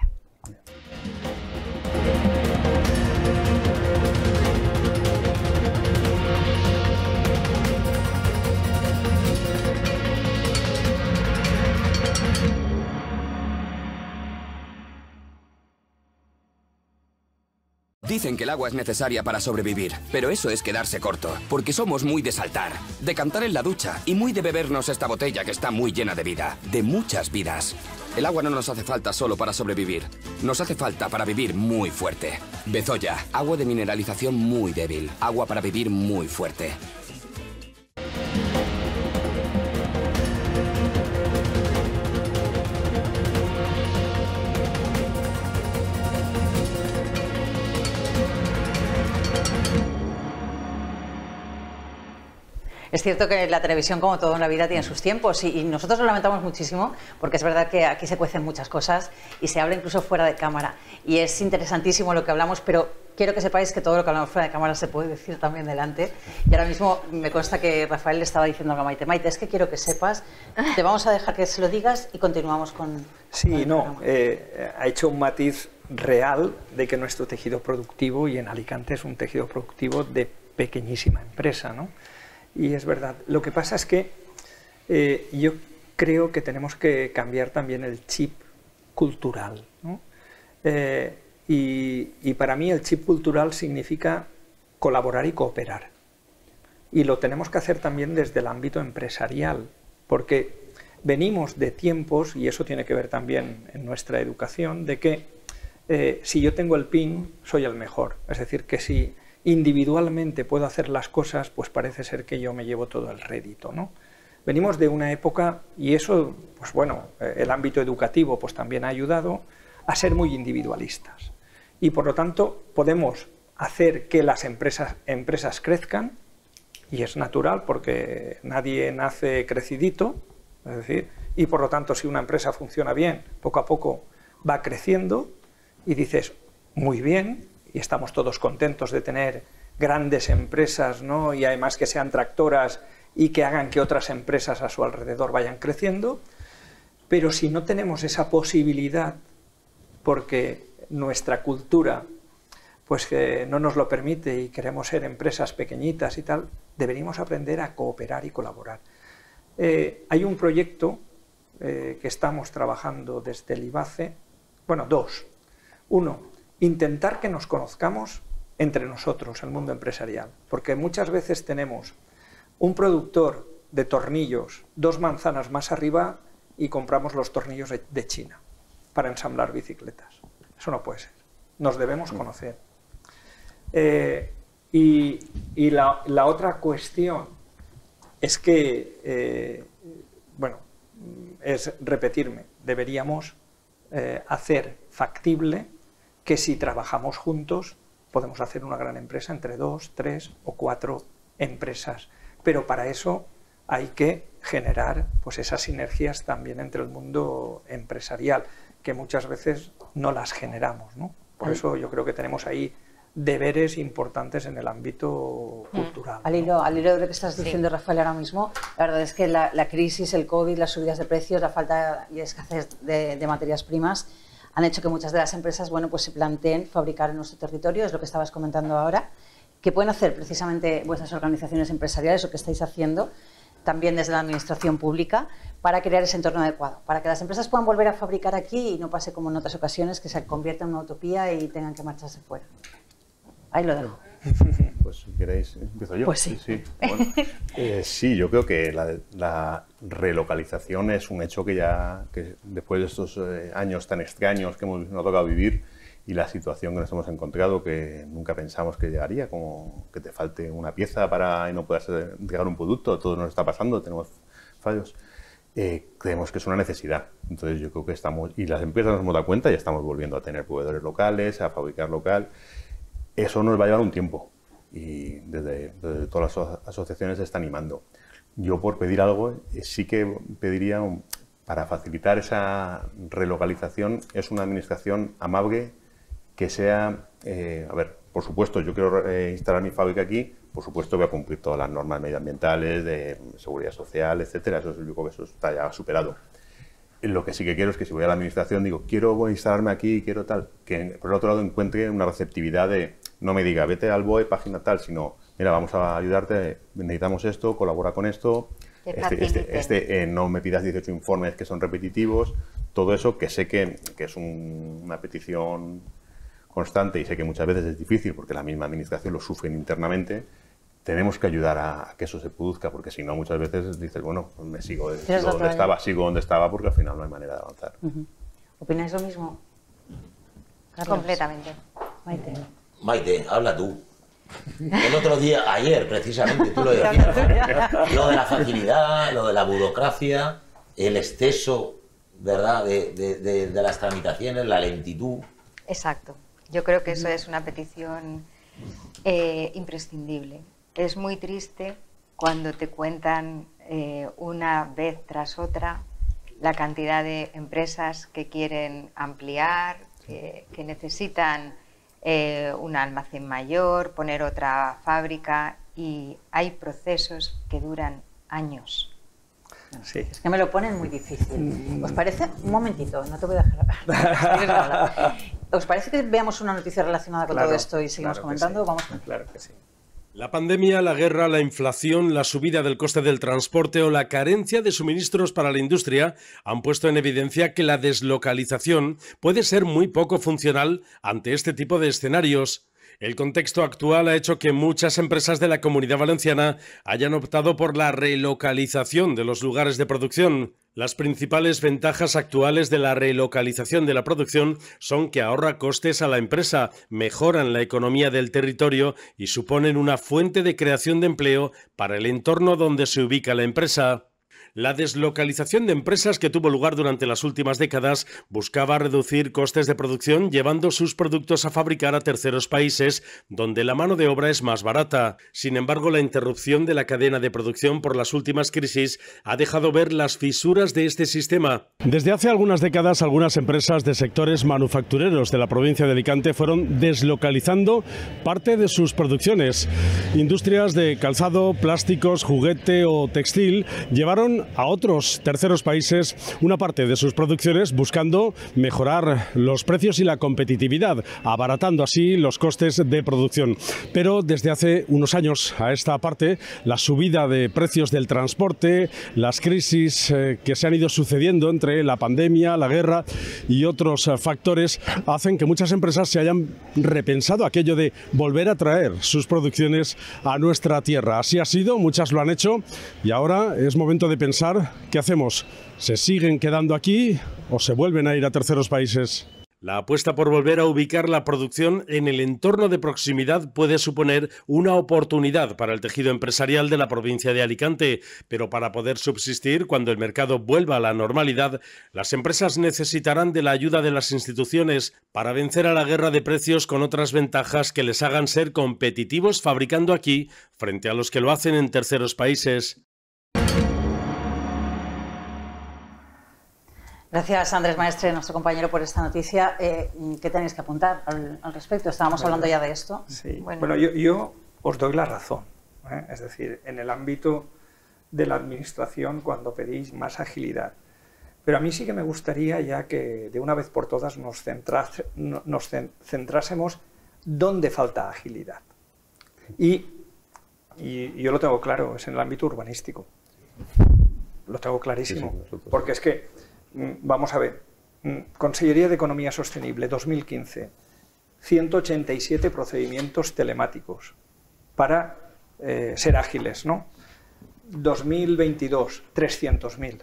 Dicen que el agua es necesaria para sobrevivir, pero eso es quedarse corto, porque somos muy de saltar, de cantar en la ducha y muy de bebernos esta botella que está muy llena de vida, de muchas vidas. El agua no nos hace falta solo para sobrevivir, nos hace falta para vivir muy fuerte. Bezoya, agua de mineralización muy débil, agua para vivir muy fuerte. Es cierto que la televisión, como todo en la vida, tiene sus tiempos y nosotros lo lamentamos muchísimo porque es verdad que aquí se cuecen muchas cosas y se habla incluso fuera de cámara. Y es interesantísimo lo que hablamos, pero quiero que sepáis que todo lo que hablamos fuera de cámara se puede decir también delante. Y ahora mismo me consta que Rafael le estaba diciendo a Maite, Maite, es que quiero que sepas, te vamos a dejar que se lo digas y continuamos con... Sí, no, ha hecho un matiz real de que nuestro tejido productivo, y en Alicante es un tejido productivo de pequeñísima empresa, ¿no? Y es verdad. Lo que pasa es que yo creo que tenemos que cambiar también el chip cultural, ¿no? Y para mí el chip cultural significa colaborar y cooperar. Y lo tenemos que hacer también desde el ámbito empresarial, porque venimos de tiempos, y eso tiene que ver también en nuestra educación, de que si yo tengo el PIN, soy el mejor. Es decir, que si individualmente puedo hacer las cosas, pues parece ser que yo me llevo todo el rédito, ¿no? Venimos de una época, y eso, pues bueno, el ámbito educativo pues también ha ayudado a ser muy individualistas. Y por lo tanto podemos hacer que las empresas crezcan, y es natural porque nadie nace crecidito, es decir, y por lo tanto si una empresa funciona bien, poco a poco va creciendo y dices, muy bien, y estamos todos contentos de tener grandes empresas, ¿no? Y además que sean tractoras y que hagan que otras empresas a su alrededor vayan creciendo, pero si no tenemos esa posibilidad porque nuestra cultura pues que no nos lo permite y queremos ser empresas pequeñitas y tal, deberíamos aprender a cooperar y colaborar. Hay un proyecto que estamos trabajando desde el IBACE, bueno, dos. Uno, intentar que nos conozcamos entre nosotros, el mundo empresarial, porque muchas veces tenemos un productor de tornillos 2 manzanas más arriba y compramos los tornillos de China para ensamblar bicicletas. Eso no puede ser. Nos debemos conocer. Y la otra cuestión es que, bueno, es repetirme, deberíamos hacer factible que si trabajamos juntos podemos hacer una gran empresa entre 2, 3 o 4 empresas. Pero para eso hay que generar pues esas sinergias también entre el mundo empresarial, que muchas veces no las generamos, ¿no? Por eso yo creo que tenemos ahí deberes importantes en el ámbito cultural, Al hilo de lo que estás diciendo, Rafael, ahora mismo, la verdad es que la crisis, el COVID, las subidas de precios, la falta y escasez de materias primas han hecho que muchas de las empresas, bueno, pues se planteen fabricar en nuestro territorio, es lo que estabas comentando ahora. ¿Qué pueden hacer precisamente vuestras organizaciones empresariales o que estáis haciendo también desde la administración pública para crear ese entorno adecuado? Para que las empresas puedan volver a fabricar aquí y no pase como en otras ocasiones que se convierta en una utopía y tengan que marcharse fuera. Ahí lo dejo. Pues si queréis, empiezo yo. Pues sí. Bueno, sí, yo creo que la relocalización es un hecho que después de estos años tan extraños que nos ha tocado vivir y la situación que nos hemos encontrado, que nunca pensamos que llegaría, como que te falte una pieza y no puedas entregar un producto, todo nos está pasando, tenemos fallos. Creemos que es una necesidad. Entonces yo creo que y las empresas nos hemos dado cuenta, ya estamos volviendo a tener proveedores locales, a fabricar local. Eso nos va a llevar un tiempo y desde todas las asociaciones se está animando. Yo por pedir algo sí que pediría, para facilitar esa relocalización, es una administración amable que sea, a ver, por supuesto, yo quiero instalar mi fábrica aquí, por supuesto voy a cumplir todas las normas medioambientales, de seguridad social, etcétera, yo creo que eso está ya superado. Lo que sí que quiero es que si voy a la administración digo, quiero instalarme aquí, quiero tal, que por el otro lado encuentre una receptividad de, no me diga, vete al BOE, página tal, sino, mira, vamos a ayudarte, necesitamos esto, colabora con esto, no me pidas 18 informes que son repetitivos, todo eso que sé que es una petición constante y sé que muchas veces es difícil porque la misma administración lo sufre internamente. Tenemos que ayudar a que eso se produzca, porque si no, muchas veces dices, bueno, pues me sigo donde estaba, porque al final no hay manera de avanzar. ¿Opináis lo mismo? Carlos. Completamente. Maite, habla tú. El otro día, ayer precisamente, tú lo decías, ¿no? Lo de la facilidad, lo de la burocracia, el exceso, ¿verdad?, de las tramitaciones, la lentitud. Exacto. Yo creo que eso es una petición imprescindible. Es muy triste cuando te cuentan una vez tras otra la cantidad de empresas que quieren ampliar, que necesitan un almacén mayor, poner otra fábrica, y hay procesos que duran años. Sí. Es que me lo ponen muy difícil. ¿Os parece? Un momentito, no te voy a dejar. ¿Os parece que veamos una noticia relacionada con todo esto y seguimos comentando? Sí. Vamos. Claro que sí. La pandemia, la guerra, la inflación, la subida del coste del transporte o la carencia de suministros para la industria han puesto en evidencia que la deslocalización puede ser muy poco funcional ante este tipo de escenarios. El contexto actual ha hecho que muchas empresas de la Comunidad Valenciana hayan optado por la relocalización de los lugares de producción. Las principales ventajas actuales de la relocalización de la producción son que ahorra costes a la empresa, mejoran la economía del territorio y suponen una fuente de creación de empleo para el entorno donde se ubica la empresa. La deslocalización de empresas que tuvo lugar durante las últimas décadas buscaba reducir costes de producción llevando sus productos a fabricar a terceros países donde la mano de obra es más barata. Sin embargo, la interrupción de la cadena de producción por las últimas crisis ha dejado ver las fisuras de este sistema. Desde hace algunas décadas, algunas empresas de sectores manufactureros de la provincia de Alicante fueron deslocalizando parte de sus producciones. Industrias de calzado, plásticos, juguete o textil llevaron a otros terceros países una parte de sus producciones buscando mejorar los precios y la competitividad, abaratando así los costes de producción. Pero desde hace unos años a esta parte, la subida de precios del transporte, las crisis que se han ido sucediendo entre la pandemia, la guerra y otros factores hacen que muchas empresas se hayan repensado aquello de volver a traer sus producciones a nuestra tierra. Así ha sido, muchas lo han hecho y ahora es momento de pensar qué hacemos. ¿Se siguen quedando aquí o se vuelven a ir a terceros países? La apuesta por volver a ubicar la producción en el entorno de proximidad puede suponer una oportunidad para el tejido empresarial de la provincia de Alicante, pero para poder subsistir cuando el mercado vuelva a la normalidad, las empresas necesitarán de la ayuda de las instituciones para vencer a la guerra de precios con otras ventajas que les hagan ser competitivos fabricando aquí frente a los que lo hacen en terceros países. Gracias, Andrés Maestre, nuestro compañero, por esta noticia. ¿Qué tenéis que apuntar al respecto? Estábamos hablando ya de esto. Sí. Bueno, yo os doy la razón. Es decir, en el ámbito de la administración, cuando pedís más agilidad. Pero a mí sí que me gustaría ya que de una vez por todas nos centrásemos dónde falta agilidad. Y yo lo tengo claro, es en el ámbito urbanístico. Lo tengo clarísimo. Sí, porque es que, vamos a ver, Consellería de Economía Sostenible, 2015, 187 procedimientos telemáticos para ser ágiles, ¿no? 2022, 300.000.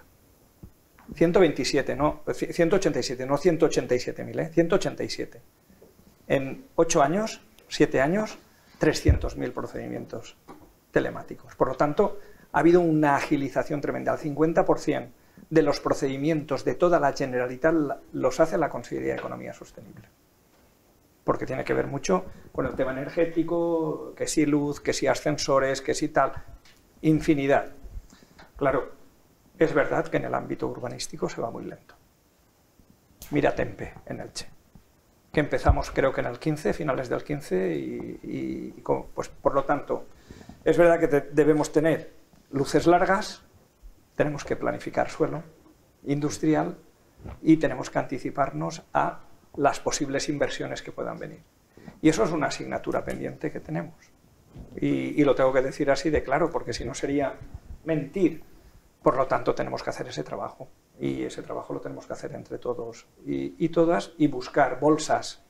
127, no, 187, no 187.000, 187. En 8 años, 7 años, 300.000 procedimientos telemáticos. Por lo tanto, ha habido una agilización tremenda. El 50% de los procedimientos de toda la Generalitat los hace la Consellería de Economía Sostenible. Porque tiene que ver mucho con el tema energético, que si luz, que si ascensores, que si tal, infinidad. Claro, es verdad que en el ámbito urbanístico se va muy lento. Mira Tempe, en Elche, que empezamos creo que en el 15, finales del 15, pues por lo tanto, es verdad que debemos tener luces largas, tenemos que planificar suelo industrial y tenemos que anticiparnos a las posibles inversiones que puedan venir. Y eso es una asignatura pendiente que tenemos. Y lo tengo que decir así de claro, porque si no sería mentir. Por lo tanto, tenemos que hacer ese trabajo. Y ese trabajo lo tenemos que hacer entre todos y todas, y buscar bolsas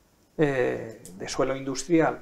de suelo industrial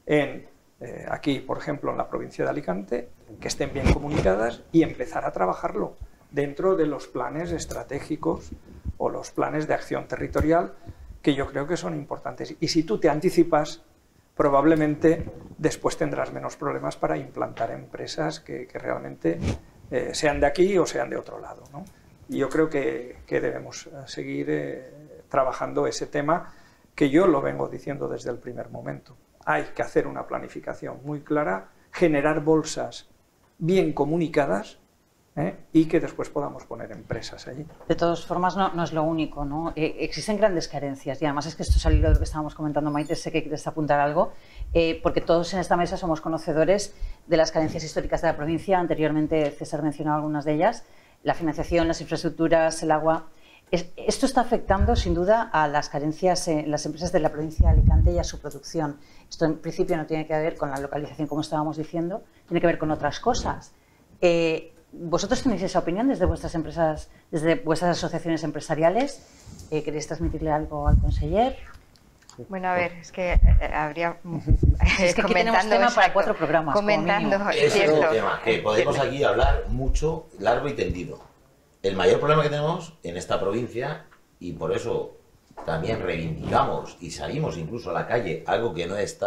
aquí, por ejemplo, en la provincia de Alicante, que estén bien comunicadas y empezar a trabajarlo dentro de los planes estratégicos o los planes de acción territorial, que yo creo que son importantes. Y si tú te anticipas, probablemente después tendrás menos problemas para implantar empresas que realmente sean de aquí o sean de otro lado, ¿no? Y yo creo que debemos seguir trabajando ese tema, que yo lo vengo diciendo desde el primer momento. Hay que hacer una planificación muy clara, generar bolsas bien comunicadas, y que después podamos poner empresas allí. De todas formas, no es lo único, ¿no? Existen grandes carencias, y además es que esto es al hilo de lo que estábamos comentando, Maite, sé que quieres apuntar algo, porque todos en esta mesa somos conocedores de las carencias históricas de la provincia. Anteriormente César mencionó algunas de ellas: la financiación, las infraestructuras, el agua. Esto está afectando sin duda a las carencias en las empresas de la provincia de Alicante y a su producción. Esto en principio no tiene que ver con la localización, como estábamos diciendo, tiene que ver con otras cosas. ¿Vosotros tenéis esa opinión desde vuestras empresas, desde vuestras asociaciones empresariales? ¿Queréis transmitirle algo al conseller? Bueno, a ver, es que habría... es que aquí tenemos tema para 4 programas. Comentando, es cierto. Es otro tema, que podemos aquí hablar mucho, largo y tendido. el mayor problema que tenemos en esta provincia, y por eso también reivindicamos y salimos incluso a la calle, algo que no es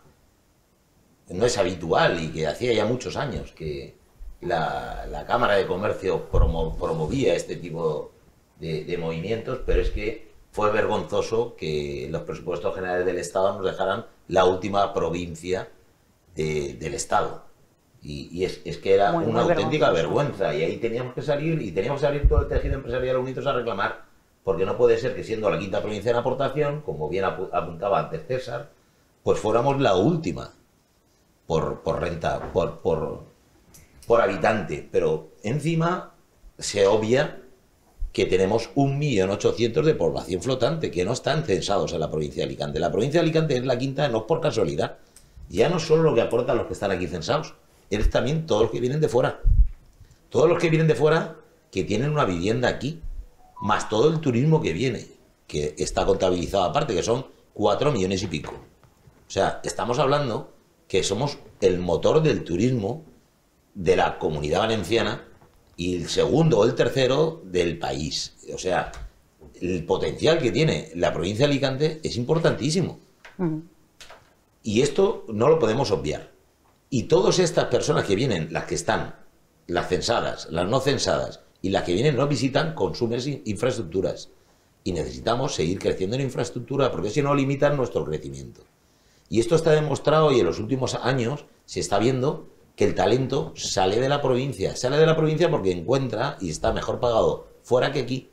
habitual y que hacía ya muchos años que la Cámara de Comercio promovía este tipo de movimientos, pero es que fue vergonzoso que los presupuestos generales del Estado nos dejaran la última provincia del Estado. Y es que era una auténtica vergüenza, y ahí teníamos que salir, y teníamos que salir todo el tejido empresarial unidos a reclamar, porque no puede ser que siendo la quinta provincia en aportación, como bien apuntaba antes César, pues fuéramos la última por renta, por habitante, pero encima se obvia que tenemos 1.800.000 de población flotante que no están censados en la provincia de Alicante. La provincia de Alicante es la quinta no por casualidad, ya no solo lo que aportan los que están aquí censados, es también todos los que vienen de fuera. Todos los que vienen de fuera que tienen una vivienda aquí, más todo el turismo que viene, que está contabilizado aparte, que son 4 millones y pico. O sea, estamos hablando que somos el motor del turismo de la Comunidad Valenciana y el segundo o el tercero del país. O sea, el potencial que tiene la provincia de Alicante es importantísimo. Y esto no lo podemos obviar. Y todas estas personas que vienen, las que están, las censadas, las no censadas, y las que vienen nos visitan, consumen infraestructuras. Y necesitamos seguir creciendo en infraestructura, porque si no limitan nuestro crecimiento. Y esto está demostrado, y en los últimos años se está viendo que el talento sale de la provincia. Sale de la provincia porque encuentra y está mejor pagado fuera que aquí.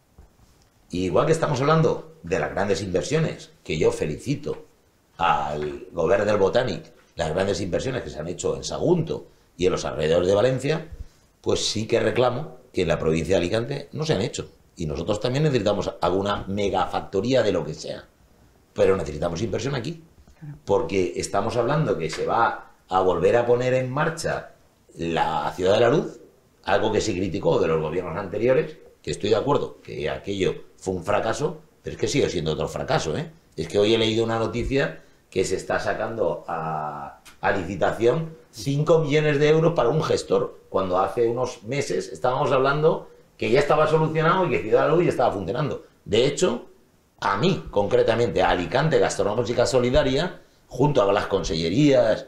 Y igual que estamos hablando de las grandes inversiones, que yo felicito al gobierno del Botànic, las grandes inversiones que se han hecho en Sagunto y en los alrededores de Valencia, pues sí que reclamo que en la provincia de Alicante no se han hecho. Y nosotros también necesitamos alguna megafactoría de lo que sea. Pero necesitamos inversión aquí. Porque estamos hablando que se va a volver a poner en marcha la Ciudad de la Luz, algo que se criticó de los gobiernos anteriores, que estoy de acuerdo, que aquello fue un fracaso, pero es que sigue siendo otro fracaso, ¿eh? Es que hoy he leído una noticia que se está sacando a licitación 5 millones de euros para un gestor, cuando hace unos meses estábamos hablando que ya estaba solucionado y que Ciudad de la Luz ya estaba funcionando. De hecho, a mí, concretamente, a Alicante Gastronómica Solidaria, junto a las consellerías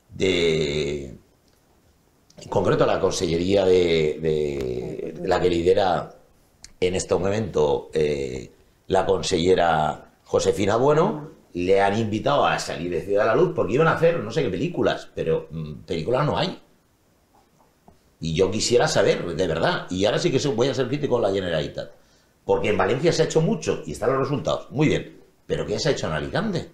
en concreto a la consellería de la que lidera en este momento la consellera Josefina Bueno, le han invitado a salir de Ciudad de la Luz porque iban a hacer no sé qué películas, pero películas no hay. Y yo quisiera saber, de verdad, y ahora sí que voy a ser crítico con la Generalitat, porque en Valencia se ha hecho mucho y están los resultados, muy bien, pero ¿qué se ha hecho en Alicante?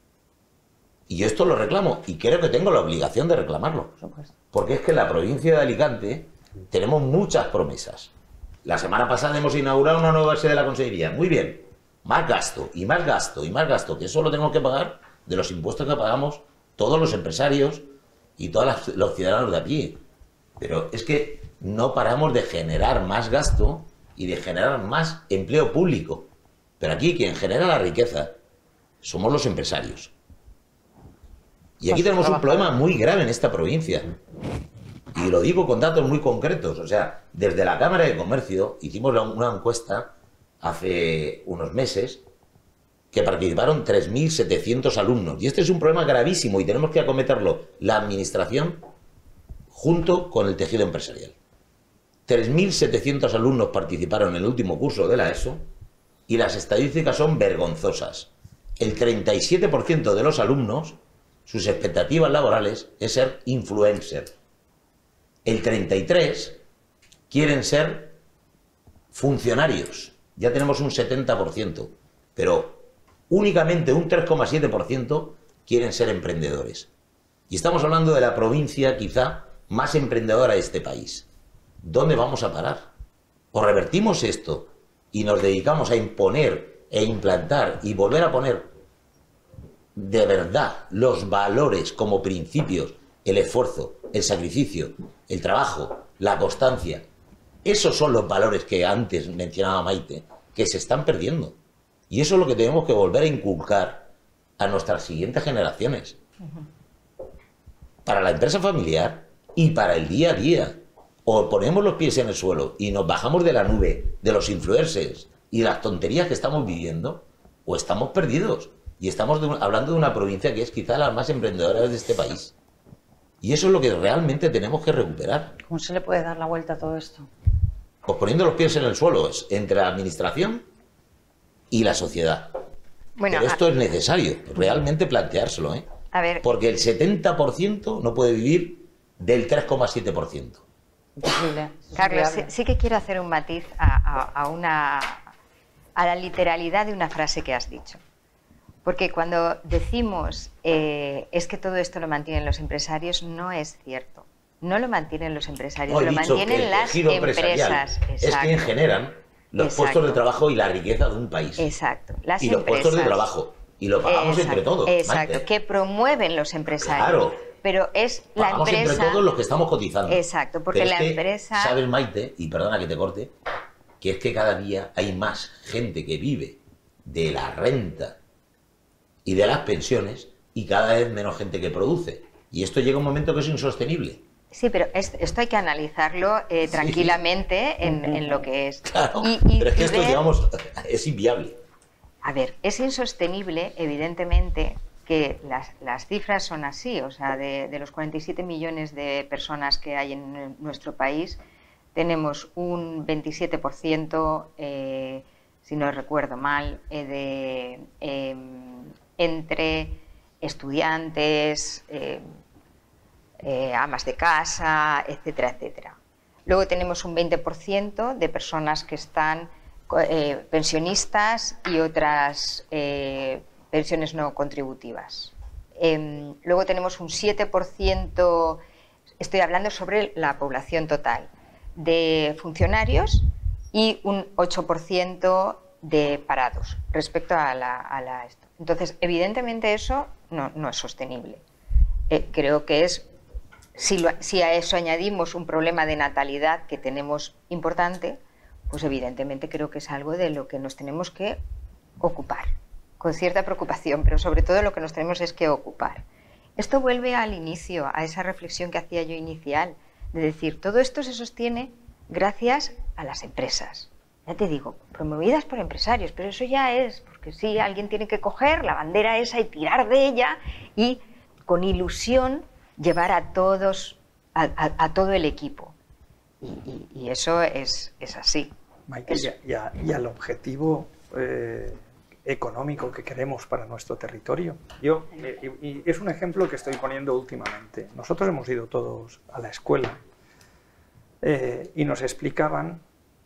Y yo esto lo reclamo y creo que tengo la obligación de reclamarlo, porque es que en la provincia de Alicante tenemos muchas promesas. La semana pasada hemos inaugurado una nueva sede de la Consellería, muy bien, más gasto y más gasto y más gasto, que eso lo tenemos que pagar de los impuestos que pagamos todos los empresarios y todos los ciudadanos de aquí. Pero es que no paramos de generar más gasto y de generar más empleo público. Pero aquí quien genera la riqueza somos los empresarios. Y aquí tenemos un problema muy grave en esta provincia. Y lo digo con datos muy concretos. O sea, desde la Cámara de Comercio hicimos una encuesta hace unos meses que participaron 3.700 alumnos. Y este es un problema gravísimo y tenemos que acometerlo la administración junto con el tejido empresarial. 3.700 alumnos participaron en el último curso de la ESO y las estadísticas son vergonzosas. El 37% de los alumnos, sus expectativas laborales es ser influencer. El 33% quieren ser funcionarios. Ya tenemos un 70%, pero únicamente un 3,7% quieren ser emprendedores. Y estamos hablando de la provincia quizá más emprendedora de este país. ¿Dónde vamos a parar? O revertimos esto y nos dedicamos a imponer e implantar y volver a poner de verdad los valores como principios, el esfuerzo, el sacrificio, el trabajo, la constancia. Esos son los valores que antes mencionaba Maite, que se están perdiendo. Y eso es lo que tenemos que volver a inculcar a nuestras siguientes generaciones. Para la empresa familiar y para el día a día. o ponemos los pies en el suelo y nos bajamos de la nube de los influencers y las tonterías que estamos viviendo, o estamos perdidos. Y estamos hablando de una provincia que es quizá la más emprendedora de este país. Y eso es lo que realmente tenemos que recuperar. ¿Cómo se le puede dar la vuelta a todo esto? Pues poniendo los pies en el suelo, entre la administración y la sociedad. Bueno, pero esto es necesario, realmente planteárselo, ¿eh? A ver, Porque el 70% no puede vivir del 3,7%. Imposible. Carlos, sí que quiero hacer un matiz a la literalidad de una frase que has dicho. Porque cuando decimos es que todo esto lo mantienen los empresarios, no es cierto. No lo mantienen los empresarios, No, lo mantienen las empresas. Es quien generan los puestos de trabajo y la riqueza de un país. Exacto. Las y los empresas, puestos de trabajo. Y lo pagamos entre todos. Exacto, Maite. que promueven los empresarios. Claro. Pero es la Pagamos empresa... entre todos los que estamos cotizando. Exacto, porque Pero la es que, empresa... sabes, Maite, y perdona que te corte, que es que cada día hay más gente que vive de la renta y de las pensiones y cada vez menos gente que produce. Y esto llega un momento que es insostenible. Sí, pero esto hay que analizarlo tranquilamente en lo que es. Claro, pero es que esto, digamos, es inviable. A ver, es insostenible, evidentemente, que las cifras son así. O sea, de los 47 millones de personas que hay en nuestro país, tenemos un 27%, si no recuerdo mal, entre estudiantes, amas de casa, etcétera, etcétera. Luego tenemos un 20% de personas que están pensionistas y otras pensiones no contributivas. Luego tenemos un 7%, estoy hablando sobre la población total, de funcionarios y un 8% de parados respecto a esto. Entonces, evidentemente eso no es sostenible. Creo que es, si a eso añadimos un problema de natalidad que tenemos importante, pues evidentemente creo que es algo de lo que nos tenemos que ocupar, con cierta preocupación, pero sobre todo lo que nos tenemos es que ocupar. Esto vuelve al inicio, a esa reflexión que hacía yo inicial, de decir, todo esto se sostiene gracias a las empresas. Ya te digo, promovidas por empresarios, pero eso ya es, porque sí, alguien tiene que coger la bandera esa y tirar de ella y con ilusión llevar a todos, a todo el equipo. Y eso es así. Maite, y al objetivo económico que queremos para nuestro territorio. Y es un ejemplo que estoy poniendo últimamente. Nosotros hemos ido todos a la escuela y nos explicaban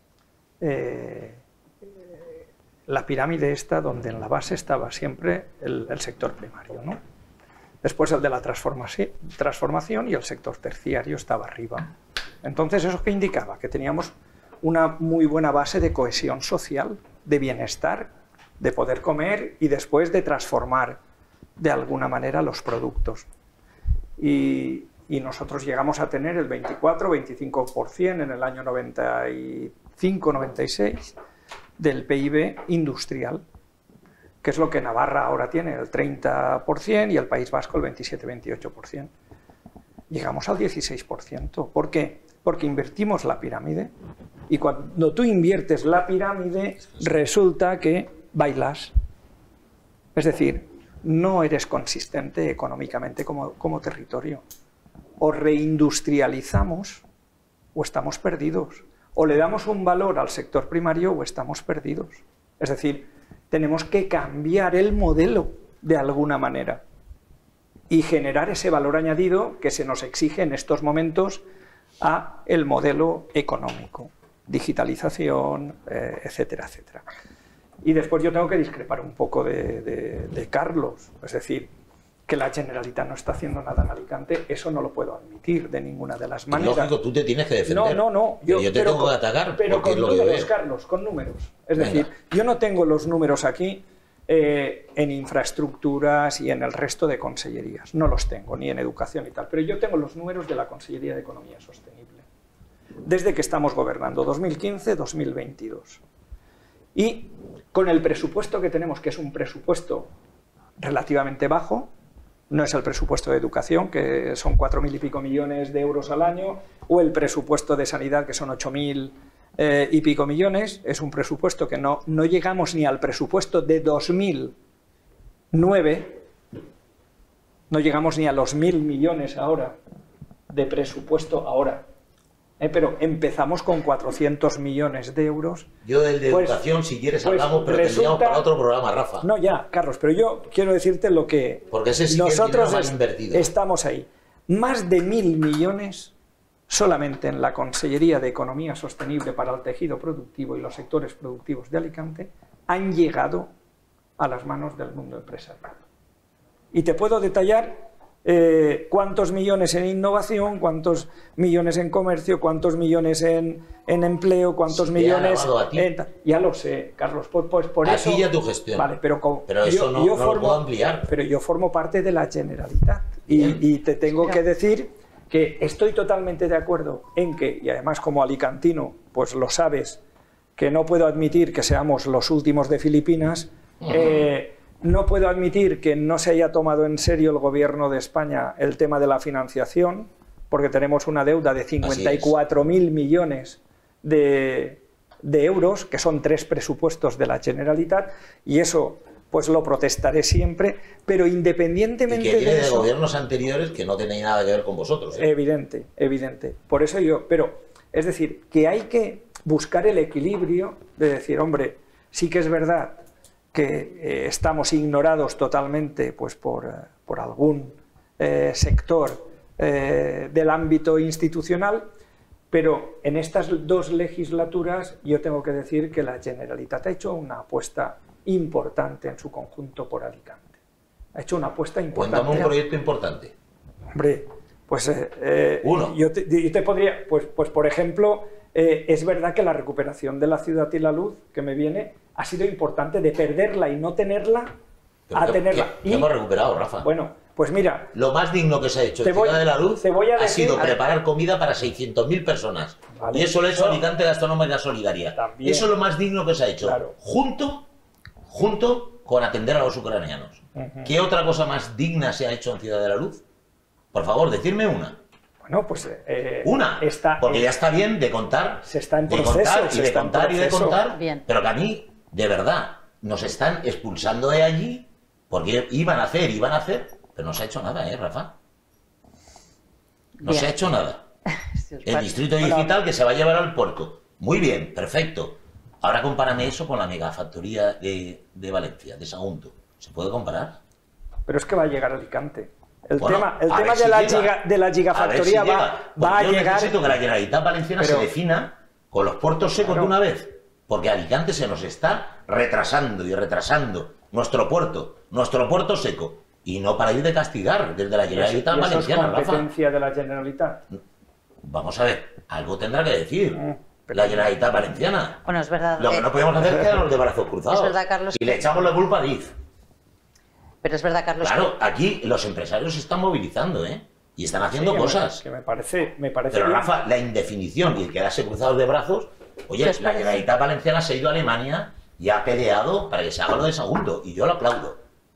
la pirámide esta, donde en la base estaba siempre el sector primario, ¿no? Después el de la transformación y el sector terciario estaba arriba. Entonces, ¿eso qué indicaba? Que teníamos una muy buena base de cohesión social, de bienestar, de poder comer y después de transformar de alguna manera los productos. Y nosotros llegamos a tener el 24-25% en el año 95-96 del PIB industrial, que es lo que Navarra ahora tiene, el 30%, y el País Vasco el 27-28%. Llegamos al 16%. ¿Por qué? Porque invertimos la pirámide, y cuando tú inviertes la pirámide resulta que bailas. Es decir, no eres consistente económicamente como territorio. O reindustrializamos o estamos perdidos. O le damos un valor al sector primario o estamos perdidos. Es decir, tenemos que cambiar el modelo de alguna manera y generar ese valor añadido que se nos exige en estos momentos a el modelo económico, digitalización, etcétera, etcétera. Y después yo tengo que discrepar un poco de Carlos, es decir, que la Generalitat no está haciendo nada en Alicante, eso no lo puedo admitir de ninguna de las maneras. Lógico, tú te tienes que defender. No. Yo te tengo que atacar, pero porque con es lo que números, veo. Carlos, con números. Es Venga. decir, yo no tengo los números aquí en infraestructuras y en el resto de consellerías. No los tengo, ni en educación y tal. Pero yo tengo los números de la Consellería de Economía Sostenible. Desde que estamos gobernando, 2015-2022. Y con el presupuesto que tenemos, que es un presupuesto relativamente bajo, no es el presupuesto de educación, que son 4.000 y pico millones de euros al año, o el presupuesto de sanidad, que son 8.000 y pico millones. Es un presupuesto que no llegamos ni al presupuesto de 2009, no llegamos ni a los 1.000 millones ahora de presupuesto ahora. Pero empezamos con 400 millones de euros. Yo del de educación, si quieres, hablamos, pero tendríamos para otro programa, Rafa. No, ya, Carlos, pero yo quiero decirte lo que porque ese sí nosotros que más invertido. Estamos ahí. Más de 1.000 millones solamente en la Consellería de Economía Sostenible para el Tejido Productivo y los sectores productivos de Alicante han llegado a las manos del mundo empresarial. Y te puedo detallar cuántos millones en innovación, cuántos millones en comercio, cuántos millones en empleo, cuántos millones en... Ya lo sé, Carlos, pues por eso... Aquí ya tu gestión. Vale, pero eso no lo puedo ampliar. Pero yo formo parte de la Generalitat y te tengo que decir que estoy totalmente de acuerdo en que, y además como alicantino, pues lo sabes, que no puedo admitir que seamos los últimos de Filipinas. No puedo admitir que no se haya tomado en serio el Gobierno de España el tema de la financiación, porque tenemos una deuda de 54.000 millones de euros, que son 3 presupuestos de la Generalitat, y eso pues lo protestaré siempre, pero independientemente y que viene de eso... de gobiernos anteriores que no tenéis nada que ver con vosotros. Evidente, evidente. Por eso es decir, que hay que buscar el equilibrio de decir, hombre, sí que es verdad que estamos ignorados totalmente pues, por algún sector del ámbito institucional, pero en estas 2 legislaturas yo tengo que decir que la Generalitat ha hecho una apuesta importante en su conjunto por Alicante. Ha hecho una apuesta importante. Cuéntame un proyecto importante. Hombre, pues uno. Yo te podría, pues por ejemplo, es verdad que la recuperación de la ciudad y la luz que me viene ha sido importante, de perderla y no tenerla a tenerla. ¿Qué hemos recuperado, Rafa? Bueno, pues mira... Lo más digno que se ha hecho en Ciudad de la Luz ha sido preparar comida para 600.000 personas. Vale, y eso lo ha hecho Alicante Gastronómica Solidaria. También. Eso es lo más digno que se ha hecho. Claro. Junto con atender a los ucranianos. ¿Qué otra cosa más digna se ha hecho en Ciudad de la Luz? Por favor, decidme una. Bueno, pues... una, porque ya está bien de contar, se está en proceso, de contar, bien. Pero que a mí, de verdad, nos están expulsando de allí porque iban a hacer, pero no se ha hecho nada, Rafa? No se ha hecho nada. El distrito digital que se va a llevar al puerto. Muy bien, perfecto. Ahora compárame eso con la megafactoría de Valencia, de Sagunto. ¿Se puede comparar? Pero es que va a llegar a Alicante. El Bueno, tema si de la gigafactoría va a llegar... Yo necesito que la Generalitat Valenciana se defina con los puertos secos de una vez. Porque Alicante se nos está retrasando y retrasando nuestro puerto seco. Y no para ir de castigar desde la Generalitat Valenciana, Rafa. ¿Es competencia de la Generalitat? Vamos a ver, algo tendrá que decir la Generalitat Valenciana. Bueno, es verdad. Lo que no podemos hacer es quedarnos de brazos cruzados. Es verdad, Carlos. Y le echamos la culpa a DIF. Pero es verdad, Carlos. Claro, aquí los empresarios se están movilizando, y están haciendo cosas. Que me parece Pero bien. Rafa, la indefinición y el quedarse cruzados de brazos, oye, la Generalitat Valenciana se ha ido a Alemania y ha peleado para que se haga lo de Sagunto, y yo lo aplaudo.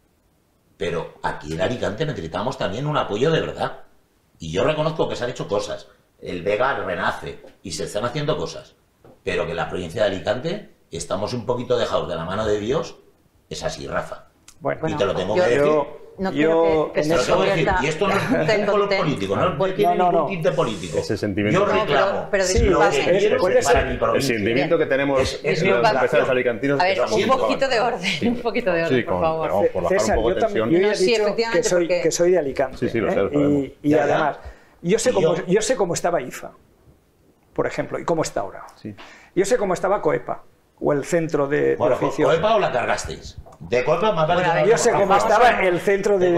Pero aquí en Alicante necesitamos también un apoyo de verdad. Y yo reconozco que se han hecho cosas. El Vega renace y se están haciendo cosas. Pero que en la provincia de Alicante estamos un poquito dejados de la mano de Dios, es así, Rafa. Bueno, y te lo tengo que decir. No quiero que se convierta y esto no es un con los políticos, no tiene ningún tinte político. Ese sentimiento. Yo reclamo. pero lo que quiero para mi El provincia. sentimiento que tenemos es los empresarios alicantinos. A ver, un poquito de orden, por favor. Vamos, por bajar César, un poco de tensión. yo ya he Sí, dicho efectivamente, que soy de Alicante. Sí, lo sé, lo sabemos. Y además, yo sé cómo estaba IFA, por ejemplo, y cómo está ahora. Sí. Yo sé cómo estaba COEPA, o el centro de oficios. ¿COEPA o la cargasteis? De COEPA más vale que Yo sé cómo estaba el centro de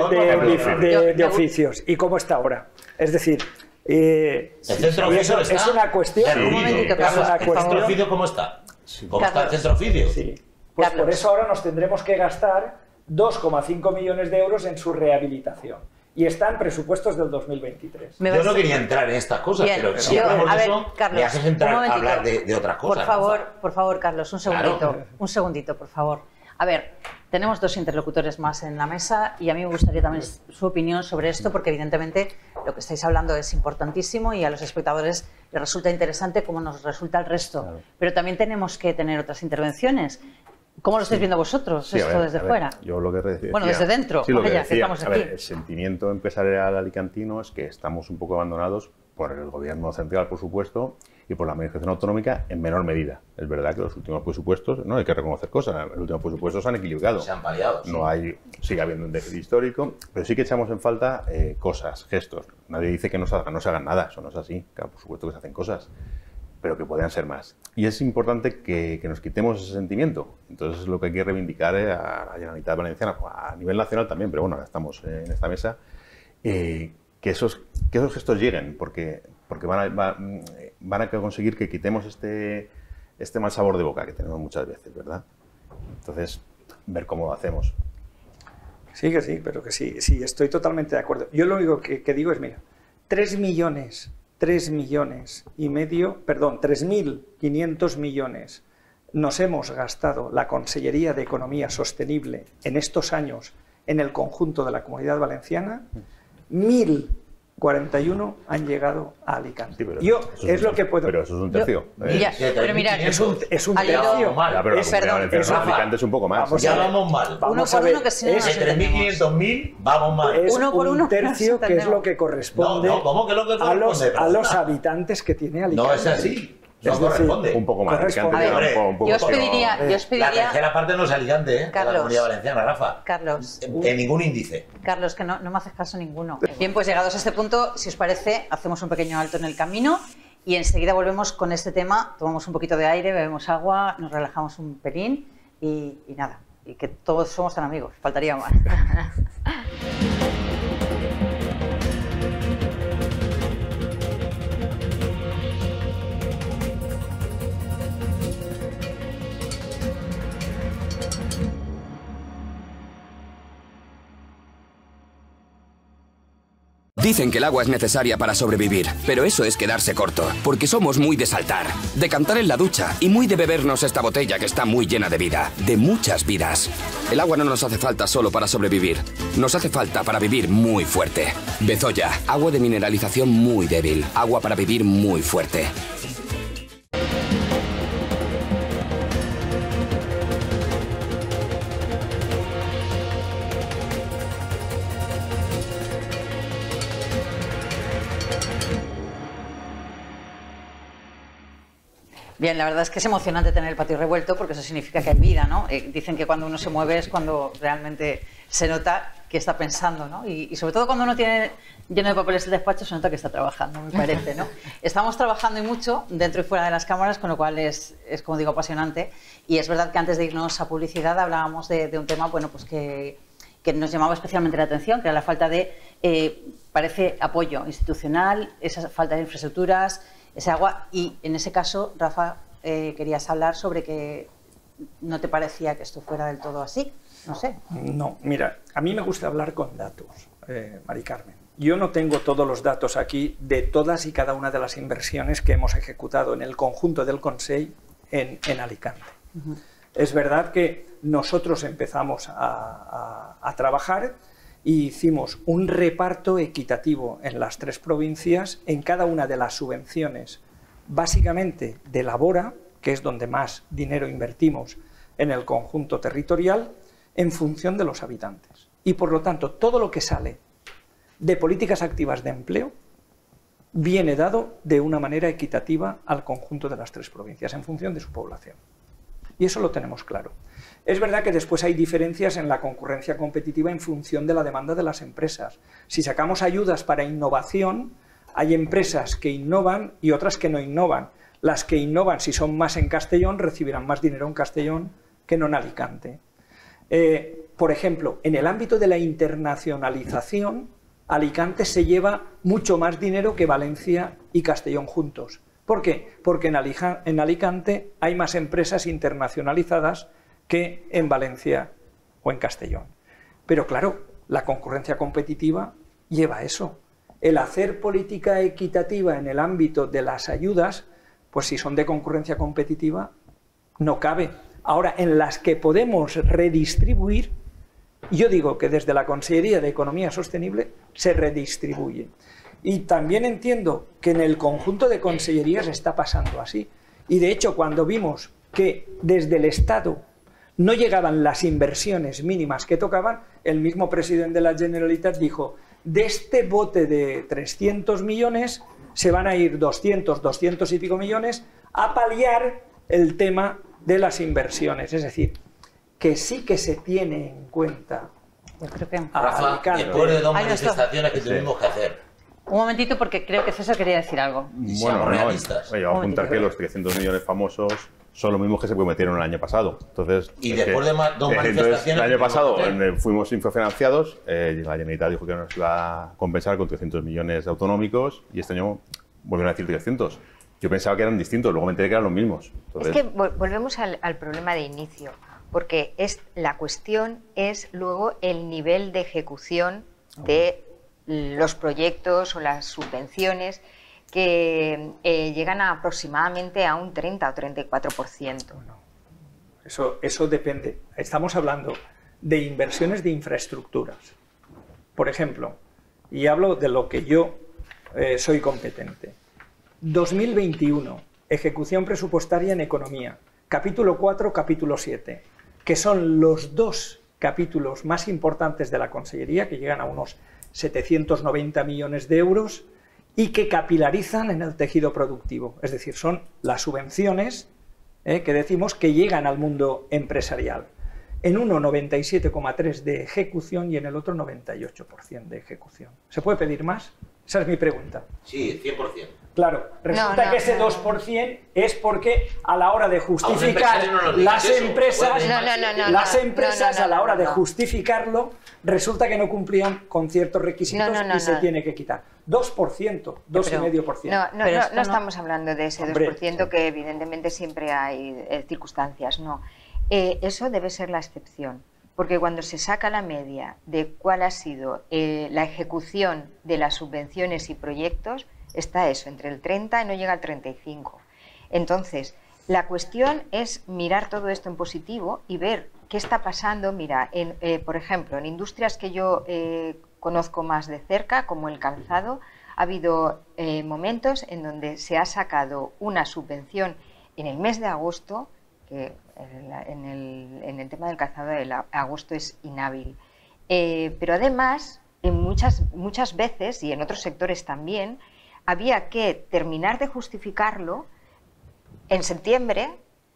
oficios y cómo está ahora. Es decir, el centro oficio está es una cuestión. Un momentito, Carlos, ¿El centro oficio cómo está? ¿Cómo está el centro oficio? Sí. Pues por eso ahora nos tendremos que gastar 2,5 millones de euros en su rehabilitación. Y está en presupuestos del 2023. Yo no quería entrar en estas cosas, pero si hablamos de eso, Carlos, me haces entrar a hablar de otras cosas. Por favor, Carlos, un segundito, por favor. A ver, tenemos dos interlocutores más en la mesa y a mí me gustaría también su opinión sobre esto, porque evidentemente lo que estáis hablando es importantísimo y a los espectadores les resulta interesante como nos resulta al resto. Claro. Pero también tenemos que tener otras intervenciones. ¿Cómo lo estáis viendo vosotros, esto desde fuera? Yo lo que decía, bueno, desde dentro, sí, lo que vaya, decía, que estamos aquí. el sentimiento empresarial alicantino es que estamos un poco abandonados por el gobierno central, por supuesto, y por la administración autonómica en menor medida. Es verdad que los últimos presupuestos, no hay que reconocer cosas, los últimos presupuestos se han equilibrado. Se han paliado. Sí. No hay, sigue habiendo un déficit histórico, pero sí que echamos en falta cosas, gestos. Nadie dice que no se hagan nada, eso no es así. Claro, por supuesto que se hacen cosas, pero que podrían ser más. Y es importante que nos quitemos ese sentimiento. Entonces es lo que hay que reivindicar a la Generalitat Valenciana, a nivel nacional también, pero bueno, ahora estamos en esta mesa, que esos gestos lleguen, porque van a conseguir que quitemos este mal sabor de boca que tenemos muchas veces, ¿verdad? Entonces, ver cómo lo hacemos. Sí, que sí, pero que sí, estoy totalmente de acuerdo. Yo lo único que digo es, mira, 3.500 millones nos hemos gastado la Consellería de Economía Sostenible en estos años en el conjunto de la Comunidad Valenciana, 1.041 han llegado a Alicante. Sí, yo es lo que puedo... Pero eso es un tercio. Pero mira, es un tercio. Ya, pero la Comunidad Valenciana Alicante es un poco más. Ya vamos mal. Uno por uno, que si no De 3.500.000 vamos mal. Es uno por uno, un tercio, que es lo que corresponde ¿cómo que lo que corresponde? a los habitantes que tiene Alicante. No es así. No Es decir, corresponde. Un poco más. Corresponde. Alicante queda un poco, Yo os pero- pediría... La tercera parte no es Alicante, de Carlos. la Comunidad Valenciana, Rafa. Carlos, En ningún índice. Carlos, que no me haces caso ninguno. Bien, pues llegados a este punto, si os parece, hacemos un pequeño alto en el camino y enseguida volvemos con este tema, tomamos un poquito de aire, bebemos agua, nos relajamos un pelín y nada, y que todos somos tan amigos, faltaría más. Dicen que el agua es necesaria para sobrevivir, pero eso es quedarse corto, porque somos muy de saltar, de cantar en la ducha y muy de bebernos esta botella que está muy llena de vida, de muchas vidas. El agua no nos hace falta solo para sobrevivir, nos hace falta para vivir muy fuerte. Bezoya, agua de mineralización muy débil, agua para vivir muy fuerte. Bien, la verdad es que es emocionante tener el patio revuelto porque eso significa que hay vida, ¿no? Dicen que cuando uno se mueve es cuando realmente se nota que está pensando, ¿no? Y sobre todo cuando uno tiene lleno de papeles el despacho se nota que está trabajando, me parece, ¿no? Estamos trabajando y mucho dentro y fuera de las cámaras, con lo cual es como digo, apasionante. Y es verdad que antes de irnos a publicidad hablábamos de un tema, bueno, pues que nos llamaba especialmente la atención, que era la falta de, parece, apoyo institucional, esa falta de infraestructuras, ese agua, y en ese caso, Rafa, querías hablar sobre que no te parecía que esto fuera del todo así, no sé. No, mira, a mí me gusta hablar con datos, Mari Carmen. Yo no tengo todos los datos aquí de todas y cada una de las inversiones que hemos ejecutado en el conjunto del Consell en Alicante. Uh-huh. Es verdad que nosotros empezamos a trabajar y hicimos un reparto equitativo en las 3 provincias en cada una de las subvenciones, básicamente de Labora, que es donde más dinero invertimos en el conjunto territorial, en función de los habitantes. Y por lo tanto, todo lo que sale de políticas activas de empleo viene dado de una manera equitativa al conjunto de las 3 provincias, en función de su población. Y eso lo tenemos claro. Es verdad que después hay diferencias en la concurrencia competitiva en función de la demanda de las empresas. Si sacamos ayudas para innovación, hay empresas que innovan y otras que no innovan. Las que innovan, si son más en Castellón, recibirán más dinero en Castellón que no en Alicante. Por ejemplo, en el ámbito de la internacionalización, Alicante se lleva mucho más dinero que Valencia y Castellón juntos. ¿Por qué? Porque en Alicante hay más empresas internacionalizadas que en Valencia o en Castellón. Pero claro, la concurrencia competitiva lleva a eso. El hacer política equitativa en el ámbito de las ayudas, pues si son de concurrencia competitiva, no cabe. Ahora, en las que podemos redistribuir, yo digo que desde la Consellería de Economía Sostenible se redistribuye. Y también entiendo que en el conjunto de consellerías está pasando así. Y de hecho, cuando vimos que desde el Estado no llegaban las inversiones mínimas que tocaban, el mismo presidente de la Generalitat dijo: de este bote de 300 millones se van a ir 200, 200 y pico millones a paliar el tema de las inversiones. Es decir, que sí que se tiene en cuenta. Yo creo que... Rafa, después de 2 manifestaciones que tuvimos que hacer. Un momentito, porque creo que César quería decir algo. Bueno, realistas. Yo voy a apuntar que los 300 millones famosos son los mismos que se metieron el año pasado. Entonces, y después de 2 manifestaciones... El año pasado fuimos infrafinanciados, la Generalitat dijo que nos iba a compensar con 300 millones autonómicos y este año volvieron a decir 300. Yo pensaba que eran distintos, luego me enteré que eran los mismos. Entonces... Es que volvemos al problema de inicio, porque la cuestión es luego el nivel de ejecución de los proyectos o las subvenciones que llegan aproximadamente a un 30 o 34%. Eso depende. Estamos hablando de inversiones de infraestructuras. Por ejemplo, y hablo de lo que yo soy competente. 2021, ejecución presupuestaria en economía, capítulo 4, capítulo 7, que son los 2 capítulos más importantes de la Consellería, que llegan a unos 790 millones de euros y que capilarizan en el tejido productivo. Es decir, son las subvenciones que decimos que llegan al mundo empresarial. En uno 97,3% de ejecución y en el otro 98% de ejecución. ¿Se puede pedir más? Esa es mi pregunta. Sí, 100%. Claro, resulta que ese 2% es porque a la hora de justificar las empresas a la hora de justificarlo resulta que no cumplían con ciertos requisitos y se tiene que quitar. 2%, 2,5%. No estamos hablando de ese 2%, que evidentemente siempre hay circunstancias, no. Eso debe ser la excepción. Porque cuando se saca la media de cuál ha sido la ejecución de las subvenciones y proyectos, está eso, entre el 30 y no llega al 35. Entonces, la cuestión es mirar todo esto en positivo y ver qué está pasando. Mira, por ejemplo, en industrias que yo conozco más de cerca, como el calzado, ha habido momentos en donde se ha sacado una subvención en el mes de agosto, que en el tema del calzado el agosto es inhábil. Pero además, en muchas veces, y en otros sectores también, había que terminar de justificarlo en septiembre,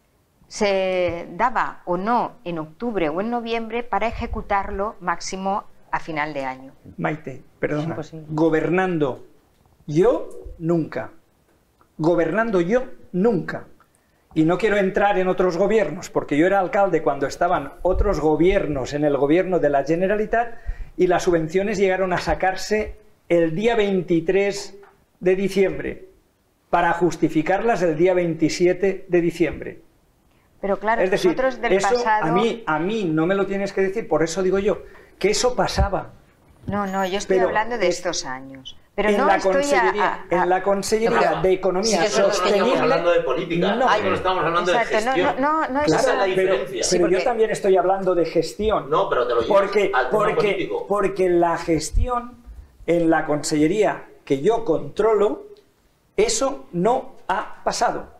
se daba o no en octubre o en noviembre para ejecutarlo máximo a final de año. Maite, perdona, gobernando yo nunca. Gobernando yo nunca. Y no quiero entrar en otros gobiernos, porque yo era alcalde cuando estaban otros gobiernos en el gobierno de la Generalitat y las subvenciones llegaron a sacarse el día 23 de diciembre para justificarlas el día 27 de diciembre. Pero claro, es decir, nosotros del eso pasado... a mí no me lo tienes que decir, por eso digo yo, que eso pasaba. No, yo estoy hablando de estos años. Pero en, no la Consellería de Economía Sostenible... Estamos hablando de política, no estamos hablando de gestión. No, esa es la diferencia. Pero yo también estoy hablando de gestión. No, pero te lo llevas al tema político. Porque la gestión en la Consellería que yo controlo, eso no ha pasado.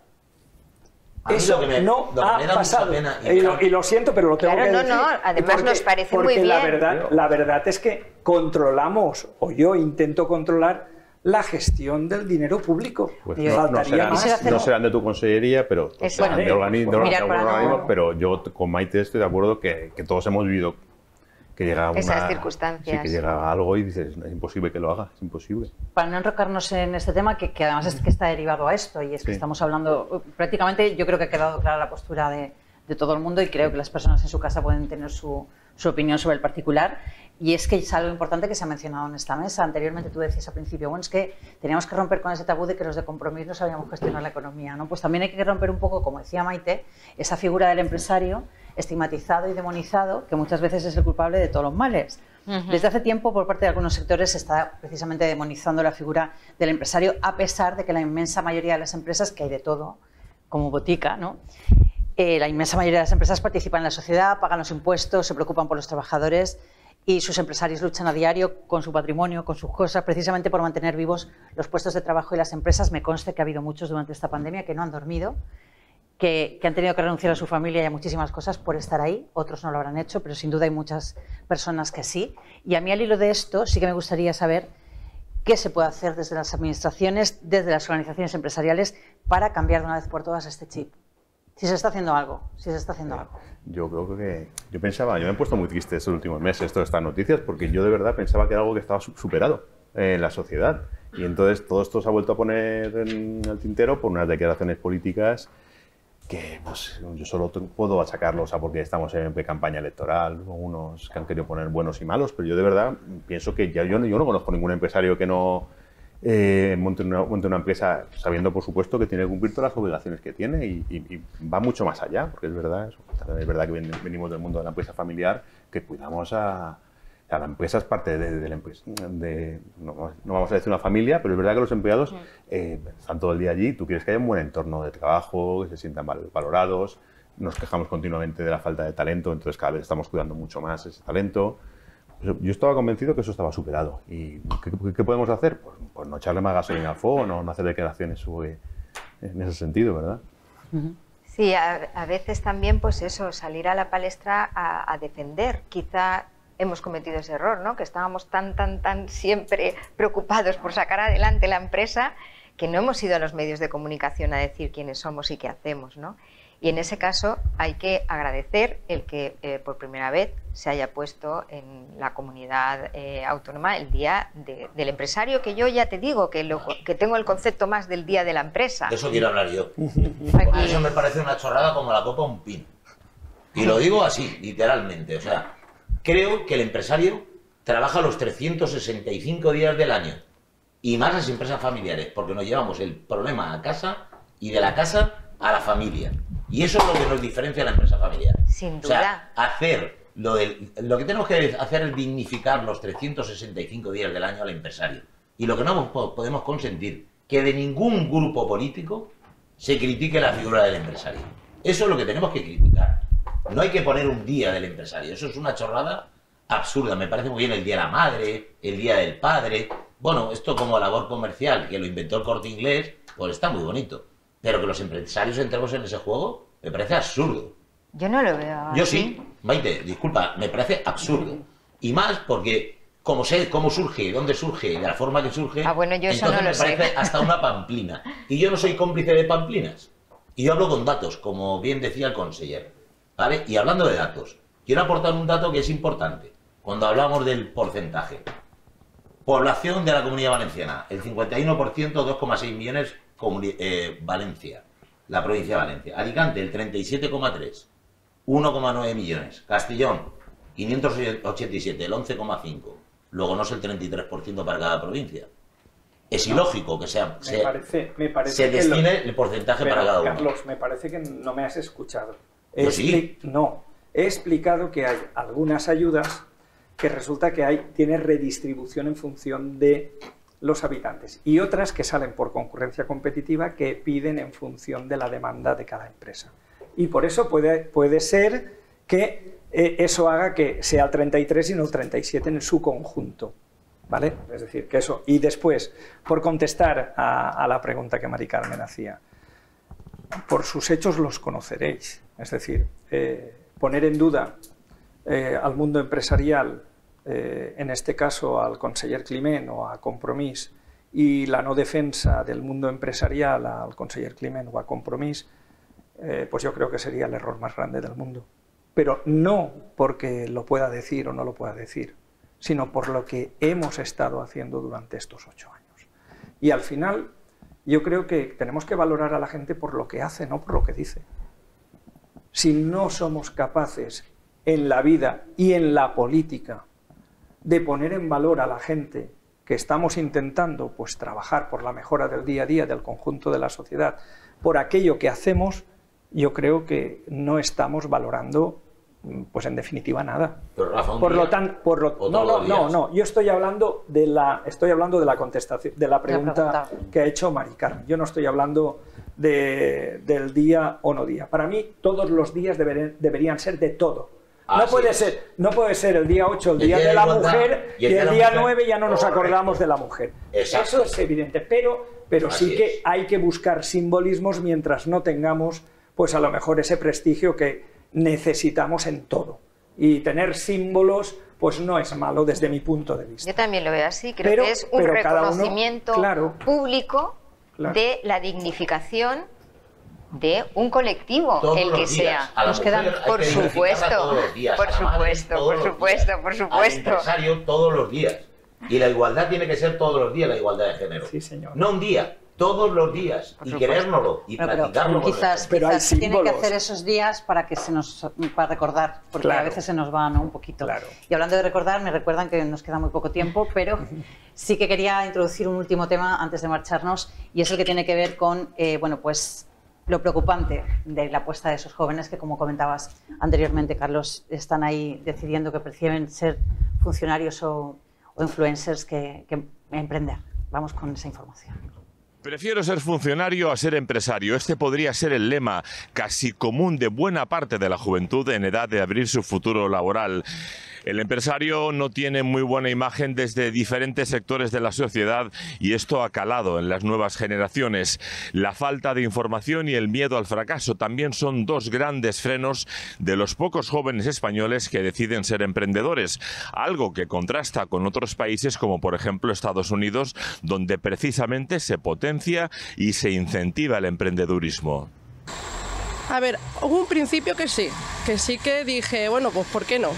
Eso no ha pasado. Y lo siento, pero lo tengo que decir. Además nos parece muy bien. La verdad es que controlamos, o yo intento controlar, la gestión del dinero público. Pues no serán de tu consellería, pero de organismos, pero yo con Maite estoy de acuerdo que todos hemos vivido que llega esas circunstancias. Sí, que llega algo y dices, es imposible que lo haga, es imposible. Para no enrocarnos en este tema, que además es que está derivado a esto, y es que estamos hablando, prácticamente yo creo que ha quedado clara la postura de todo el mundo y creo que las personas en su casa pueden tener su opinión sobre el particular, y es que es algo importante que se ha mencionado en esta mesa. Anteriormente tú decías al principio, bueno, es que teníamos que romper con ese tabú de que los de Compromís no sabíamos gestionar la economía, ¿no? Pues también hay que romper un poco, como decía Maite, esa figura del empresario estigmatizado y demonizado, que muchas veces es el culpable de todos los males. Desde hace tiempo, por parte de algunos sectores, se está precisamente demonizando la figura del empresario, a pesar de que la inmensa mayoría de las empresas, que hay de todo, como botica, ¿no? La inmensa mayoría de las empresas participan en la sociedad, pagan los impuestos, se preocupan por los trabajadores y sus empresarios luchan a diario con su patrimonio, con sus cosas, precisamente por mantener vivos los puestos de trabajo y las empresas. Me consta que ha habido muchos durante esta pandemia que no han dormido, que han tenido que renunciar a su familia y a muchísimas cosas por estar ahí. Otros no lo habrán hecho, pero sin duda hay muchas personas que sí. Y a mí, al hilo de esto, sí que me gustaría saber qué se puede hacer desde las administraciones, desde las organizaciones empresariales, para cambiar de una vez por todas este chip. Si se está haciendo algo, Yo creo que... Yo me he puesto muy triste estos últimos meses, todas estas noticias, porque yo de verdad pensaba que era algo que estaba superado en la sociedad. Y entonces todo esto se ha vuelto a poner en el tintero por unas declaraciones políticas que pues, yo solo puedo achacarlos a porque estamos en campaña electoral, unos que han querido poner buenos y malos, pero yo de verdad pienso que yo no conozco ningún empresario que no monte una empresa sabiendo, por supuesto, que tiene que cumplir todas las obligaciones que tiene y va mucho más allá, porque es verdad que venimos del mundo de la empresa familiar, que cuidamos a la empresa, es parte de la empresa. No vamos a decir una familia, pero es verdad que los empleados están todo el día allí. Tú quieres que haya un buen entorno de trabajo, que se sientan valorados. Nos quejamos continuamente de la falta de talento, entonces cada vez estamos cuidando mucho más ese talento. Yo estaba convencido que eso estaba superado. ¿Y qué podemos hacer? Pues no echarle más gasolina al fuego, no hacer declaraciones en ese sentido, ¿verdad? Sí, a veces también, pues eso, salir a la palestra a defender. Quizá hemos cometido ese error, ¿no? Que estábamos tan siempre preocupados por sacar adelante la empresa que no hemos ido a los medios de comunicación a decir quiénes somos y qué hacemos, ¿no? Y en ese caso hay que agradecer el que por primera vez se haya puesto en la comunidad autónoma el Día del Empresario, que yo ya te digo que tengo el concepto más del Día de la Empresa. De eso quiero hablar yo. Porque eso me parece una chorrada como la copa a un pino. Y lo digo así, literalmente. O sea, creo que el empresario trabaja los 365 días del año. Y más las empresas familiares, porque nos llevamos el problema a casa y de la casa a la familia. Y eso es lo que nos diferencia de la empresa familiar. Sin duda. O sea, lo que tenemos que hacer es dignificar los 365 días del año al empresario. Y lo que no podemos consentir, que de ningún grupo político se critique la figura del empresario. Eso es lo que tenemos que criticar. No hay que poner un día del empresario. Eso es una chorrada absurda. Me parece muy bien el Día de la Madre, el Día del Padre. Bueno, esto como labor comercial, que lo inventó el Corte Inglés, pues está muy bonito. Pero que los empresarios entremos en ese juego, me parece absurdo. Yo no lo veo Yo así. sí, Maite, disculpa, me parece absurdo. Y más porque, como sé cómo surge, dónde surge, de la forma que surge, bueno, yo eso entonces no lo sé. me parece hasta una pamplina. Y yo no soy cómplice de pamplinas. Y yo hablo con datos, como bien decía el conseller. ¿Vale? Y hablando de datos, quiero aportar un dato que es importante. Cuando hablamos del porcentaje. Población de la Comunidad Valenciana, el 51%, 2,6 millones, Valencia, la provincia de Valencia. Alicante, el 37,3, 1,9 millones. Castellón, 587, el 11,5. Luego no es el 33% para cada provincia. Es ilógico que se destine el porcentaje para cada uno. Carlos, me parece que no me has escuchado. Yo sí. No, he explicado que hay algunas ayudas que resulta que tiene redistribución en función de los habitantes y otras que salen por concurrencia competitiva que piden en función de la demanda de cada empresa. Y por eso puede ser que eso haga que sea el 33 y no el 37 en su conjunto, ¿vale? Es decir, que eso. Y después, por contestar a la pregunta que Mari Carmen hacía, por sus hechos los conoceréis. Es decir, poner en duda al mundo empresarial, en este caso al conseller Climent o a Compromís, y la no defensa del mundo empresarial al conseller Climent o a Compromís, pues yo creo que sería el error más grande del mundo. Pero no porque lo pueda decir o no lo pueda decir, sino por lo que hemos estado haciendo durante estos 8 años. Y al final, yo creo que tenemos que valorar a la gente por lo que hace, no por lo que dice. Si no somos capaces en la vida y en la política de poner en valor a la gente que estamos intentando pues trabajar por la mejora del día a día del conjunto de la sociedad, por aquello que hacemos, yo creo que no estamos valorando, pues en definitiva, nada. Pero Rafa, por lo tanto, no, yo estoy hablando de la contestación, de la pregunta que ha hecho Mari Carmen. Yo no estoy hablando del día o no día. Para mí todos los días deberían ser de todo. No puede ser el día 8 el día de la mujer y el día 9 ya no nos acordamos de la mujer. Eso es evidente, pero sí que hay que buscar simbolismos mientras no tengamos, pues a lo mejor ese prestigio que necesitamos en todo. Y tener símbolos, pues no es malo desde mi punto de vista. Yo también lo veo así, creo que es un reconocimiento público de la dignificación de un colectivo, todos el que sea. Nos quedan, por supuesto, por supuesto. Al empresario todos los días. Y la igualdad tiene que ser todos los días, la igualdad de género. Sí, señor. No un día, todos los días. Y querérnoslo y practicarlo. Quizás tiene que hacer esos días para recordar, porque a veces se nos va, ¿no? Un poquito. Y hablando de recordar, me recuerdan que nos queda muy poco tiempo, pero sí que quería introducir un último tema antes de marcharnos, y es el que tiene que ver con, bueno, pues lo preocupante de la apuesta de esos jóvenes que, como comentabas anteriormente, Carlos, están ahí decidiendo que prefieren ser funcionarios o influencers que emprender. Vamos con esa información. Prefiero ser funcionario a ser empresario. Este podría ser el lema casi común de buena parte de la juventud en edad de abrir su futuro laboral. El empresario no tiene muy buena imagen desde diferentes sectores de la sociedad y esto ha calado en las nuevas generaciones. La falta de información y el miedo al fracaso también son dos grandes frenos de los pocos jóvenes españoles que deciden ser emprendedores, algo que contrasta con otros países como por ejemplo Estados Unidos, donde precisamente se potencia y se incentiva el emprendedurismo. A ver, hubo un principio que sí que dije, bueno, pues ¿por qué no?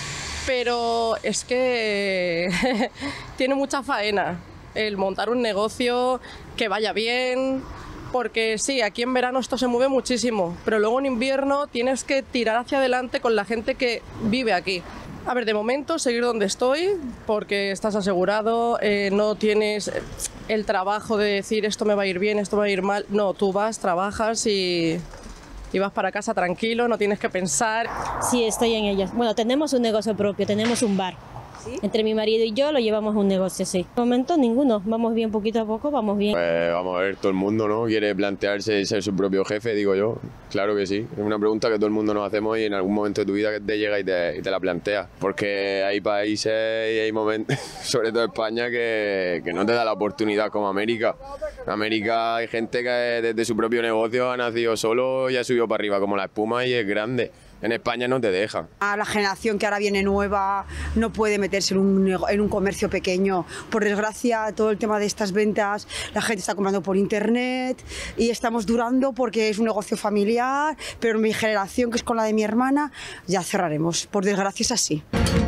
Pero es que tiene mucha faena el montar un negocio que vaya bien, porque sí, aquí en verano esto se mueve muchísimo, pero luego en invierno tienes que tirar hacia adelante con la gente que vive aquí. A ver, de momento seguir donde estoy, porque estás asegurado, no tienes el trabajo de decir esto me va a ir bien, esto me va a ir mal. No, tú vas, trabajas y vas para casa tranquilo, no tienes que pensar. Sí, estoy en ellas. Bueno, tenemos un negocio propio, tenemos un bar. ¿Sí? Entre mi marido y yo lo llevamos un negocio, sí. De momento ninguno, vamos bien poquito a poco, vamos bien. Pues vamos a ver, todo el mundo, ¿no? Quiere plantearse ser su propio jefe, digo yo. Claro que sí. Es una pregunta que todo el mundo nos hacemos y en algún momento de tu vida que te llega y te la planteas. Porque hay países y hay momentos, sobre todo España, que no te da la oportunidad como América. En América hay gente que desde su propio negocio ha nacido solo y ha subido para arriba como la espuma y es grande. En España no te dejan. A la generación que ahora viene nueva no puede meterse en un comercio pequeño. Por desgracia, todo el tema de estas ventas, la gente está comprando por internet y estamos durando porque es un negocio familiar, pero en mi generación, que es con la de mi hermana, ya cerraremos. Por desgracia es así.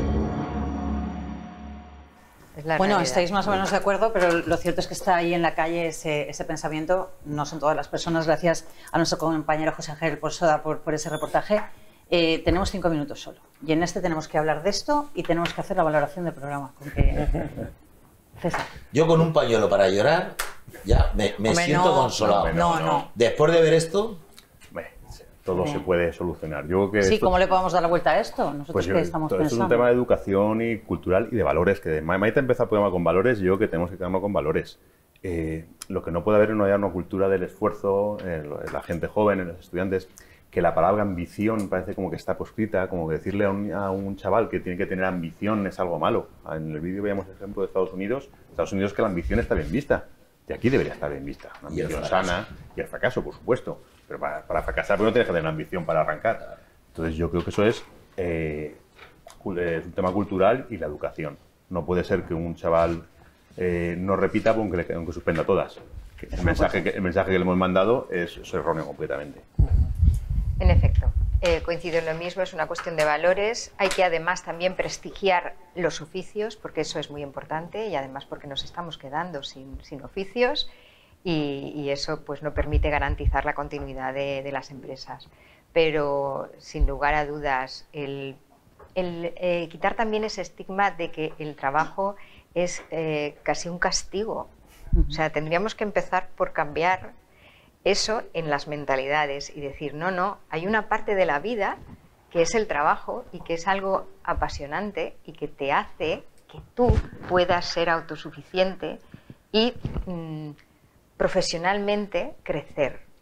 Bueno, estáis más o menos de acuerdo, pero lo cierto es que está ahí en la calle ese pensamiento. No son todas las personas. Gracias a nuestro compañero José Ángel Porsoda por ese reportaje. Tenemos 5 minutos solo y en este tenemos que hablar de esto y tenemos que hacer la valoración del programa. César. Yo con un pañuelo para llorar ya me siento consolado. No. Después de ver esto... Todo se puede solucionar. Yo creo que sí, ¿cómo le podemos dar la vuelta a esto? Nosotros que estamos pensando. Esto es un tema de educación y cultural y de valores. Que Maite empezó el programa con valores y yo que tenemos que quedarnos con valores. Lo que no puede haber es una cultura del esfuerzo en la gente joven, en los estudiantes, que la palabra ambición parece como que está proscrita, como que decirle a un chaval que tiene que tener ambición es algo malo. En el vídeo veíamos el ejemplo de Estados Unidos que la ambición está bien vista. Y aquí debería estar bien vista. Una ambición sana y el fracaso, por supuesto. Pero para fracasar, pues no tienes que tener ambición para arrancar. Entonces yo creo que eso es un tema cultural y la educación. No puede ser que un chaval no repita aunque suspenda todas. El mensaje que le hemos mandado es erróneo completamente. En efecto, coincido en lo mismo, es una cuestión de valores. Hay que además también prestigiar los oficios, porque eso es muy importante y además porque nos estamos quedando sin oficios. Y eso pues no permite garantizar la continuidad de las empresas. Pero sin lugar a dudas, el quitar también ese estigma de que el trabajo es casi un castigo. O sea, tendríamos que empezar por cambiar eso en las mentalidades y decir, no, hay una parte de la vida que es el trabajo y que es algo apasionante y que te hace que tú puedas ser autosuficiente y profesionalmente crecer.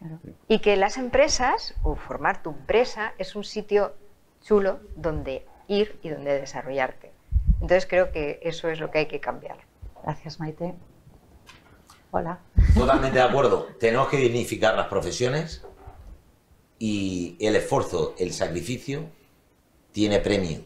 Claro. Y que las empresas, o formar tu empresa, es un sitio chulo donde ir y donde desarrollarte. Entonces creo que eso es lo que hay que cambiar. Gracias, Maite. Hola. Totalmente de acuerdo. Tenemos que dignificar las profesiones y el esfuerzo, el sacrificio, tiene premio.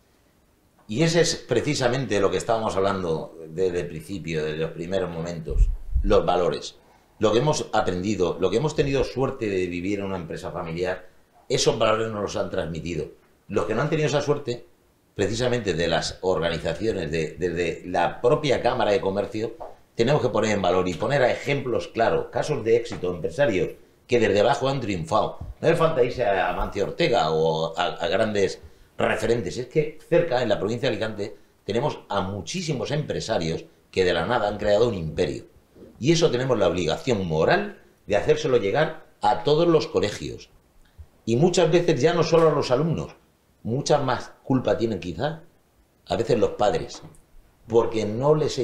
Y ese es precisamente lo que estábamos hablando desde el principio, desde los primeros momentos, los valores. Lo que hemos aprendido, lo que hemos tenido suerte de vivir en una empresa familiar, esos valores nos los han transmitido. Los que no han tenido esa suerte, precisamente de las organizaciones, desde la propia Cámara de Comercio, tenemos que poner en valor y poner a ejemplos claros, casos de éxito, empresarios que desde abajo han triunfado. No hace falta irse a Amancio Ortega o a grandes referentes. Es que cerca, en la provincia de Alicante, tenemos a muchísimos empresarios que de la nada han creado un imperio. Y eso tenemos la obligación moral de hacérselo llegar a todos los colegios. Y muchas veces ya no solo a los alumnos, mucha más culpa tienen quizá a veces los padres, porque no les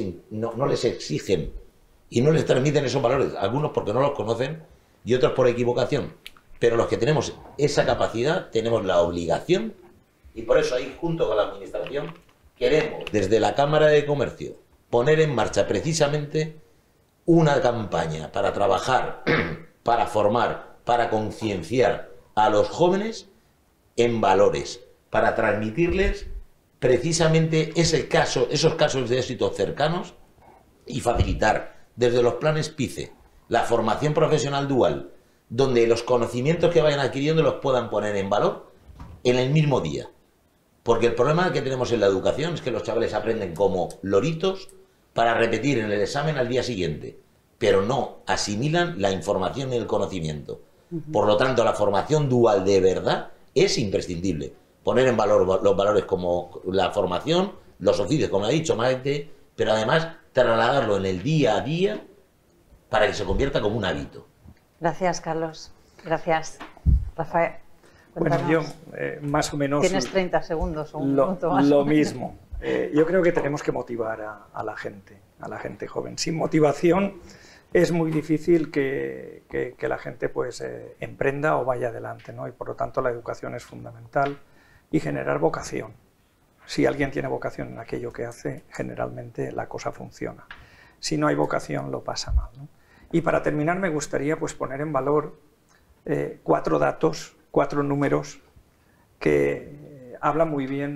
exigen y no les transmiten esos valores, algunos porque no los conocen y otros por equivocación. Pero los que tenemos esa capacidad tenemos la obligación, y por eso ahí junto con la administración queremos desde la Cámara de Comercio poner en marcha precisamente una campaña para trabajar, para formar, para concienciar a los jóvenes en valores, para transmitirles precisamente esos casos de éxito cercanos y facilitar desde los planes PICE, la formación profesional dual, donde los conocimientos que vayan adquiriendo los puedan poner en valor en el mismo día. Porque el problema que tenemos en la educación es que los chavales aprenden como loritos para repetir en el examen al día siguiente, pero no asimilan la información y el conocimiento. Por lo tanto, la formación dual de verdad es imprescindible. Poner en valor los valores como la formación, los oficios, como ha dicho Maite, pero además trasladarlo en el día a día para que se convierta como un hábito. Gracias, Carlos. Gracias. Rafael, cuéntanos. Bueno, yo más o menos... Tienes 30 segundos o un minuto más. Lo mismo. Yo creo que tenemos que motivar a la gente joven. Sin motivación es muy difícil que la gente pues emprenda o vaya adelante, ¿no? Y por lo tanto la educación es fundamental y generar vocación. Si alguien tiene vocación en aquello que hace, generalmente la cosa funciona. Si no hay vocación, lo pasa mal, ¿no? Y para terminar me gustaría pues poner en valor 4 datos, 4 números que hablan muy bien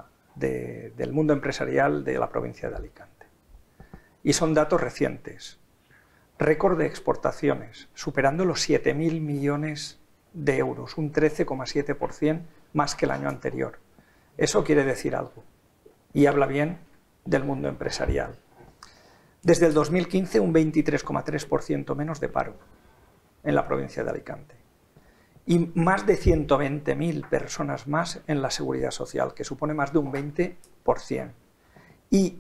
del mundo empresarial de la provincia de Alicante. Y son datos recientes. Récord de exportaciones, superando los 7.000 millones de euros, un 13,7% más que el año anterior. Eso quiere decir algo y habla bien del mundo empresarial. Desde el 2015, un 23,3% menos de paro en la provincia de Alicante. Y más de 120.000 personas más en la seguridad social, que supone más de un 20%. Y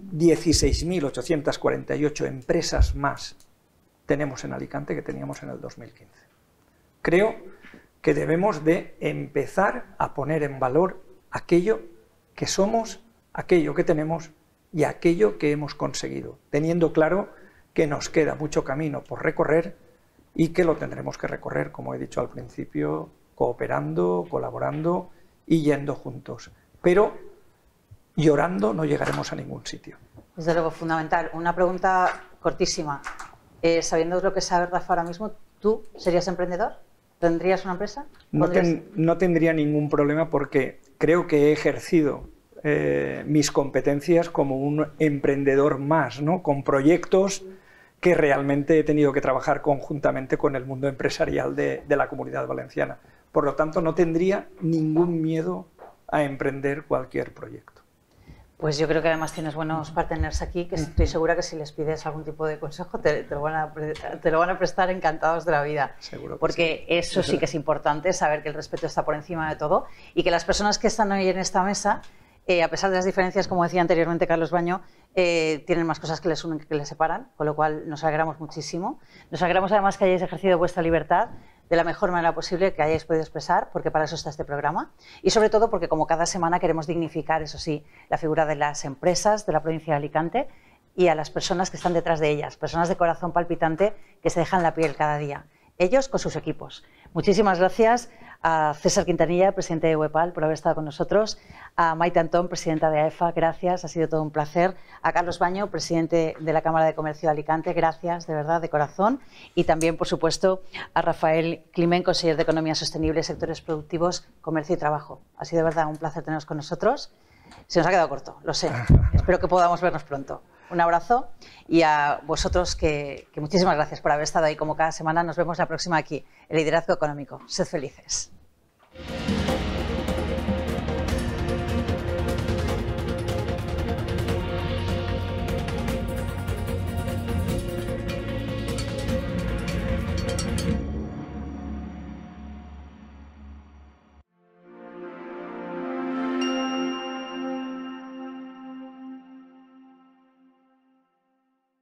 16.848 empresas más tenemos en Alicante que teníamos en el 2015. Creo que debemos de empezar a poner en valor aquello que somos, aquello que tenemos y aquello que hemos conseguido, teniendo claro que nos queda mucho camino por recorrer y que lo tendremos que recorrer, como he dicho al principio, cooperando, colaborando y yendo juntos. Pero llorando no llegaremos a ningún sitio. Desde luego, fundamental. Una pregunta cortísima. Sabiendo lo que sabe Rafa ahora mismo, ¿tú serías emprendedor? ¿Tendrías una empresa? No tendría ningún problema porque creo que he ejercido mis competencias como un emprendedor más, ¿no? Con proyectos que realmente he tenido que trabajar conjuntamente con el mundo empresarial de la Comunidad Valenciana. Por lo tanto, no tendría ningún miedo a emprender cualquier proyecto. Pues yo creo que además tienes buenos partners aquí, que estoy segura que si les pides algún tipo de consejo te lo van a prestar encantados de la vida. Seguro que porque sí. Eso sí que es importante, saber que el respeto está por encima de todo y que las personas que están hoy en esta mesa, a pesar de las diferencias, como decía anteriormente Carlos Baño, tienen más cosas que les unen que les separan, con lo cual nos alegramos muchísimo. Nos alegramos además que hayáis ejercido vuestra libertad de la mejor manera posible, que hayáis podido expresar, porque para eso está este programa. Y sobre todo porque, como cada semana, queremos dignificar, eso sí, la figura de las empresas de la provincia de Alicante y a las personas que están detrás de ellas, personas de corazón palpitante que se dejan la piel cada día. ellos con sus equipos. Muchísimas gracias a César Quintanilla, presidente de Wepal, por haber estado con nosotros, a Maite Antón, presidenta de AEFA, gracias, ha sido todo un placer, a Carlos Baño, presidente de la Cámara de Comercio de Alicante, gracias, de verdad, de corazón, y también, por supuesto, a Rafael Climent, consejero de Economía Sostenible, Sectores Productivos, Comercio y Trabajo. Ha sido, de verdad, un placer teneros con nosotros. Se nos ha quedado corto, lo sé, espero que podamos vernos pronto. Un abrazo y a vosotros que muchísimas gracias por haber estado ahí como cada semana. Nos vemos la próxima aquí, en Liderazgo Económico. Sed felices.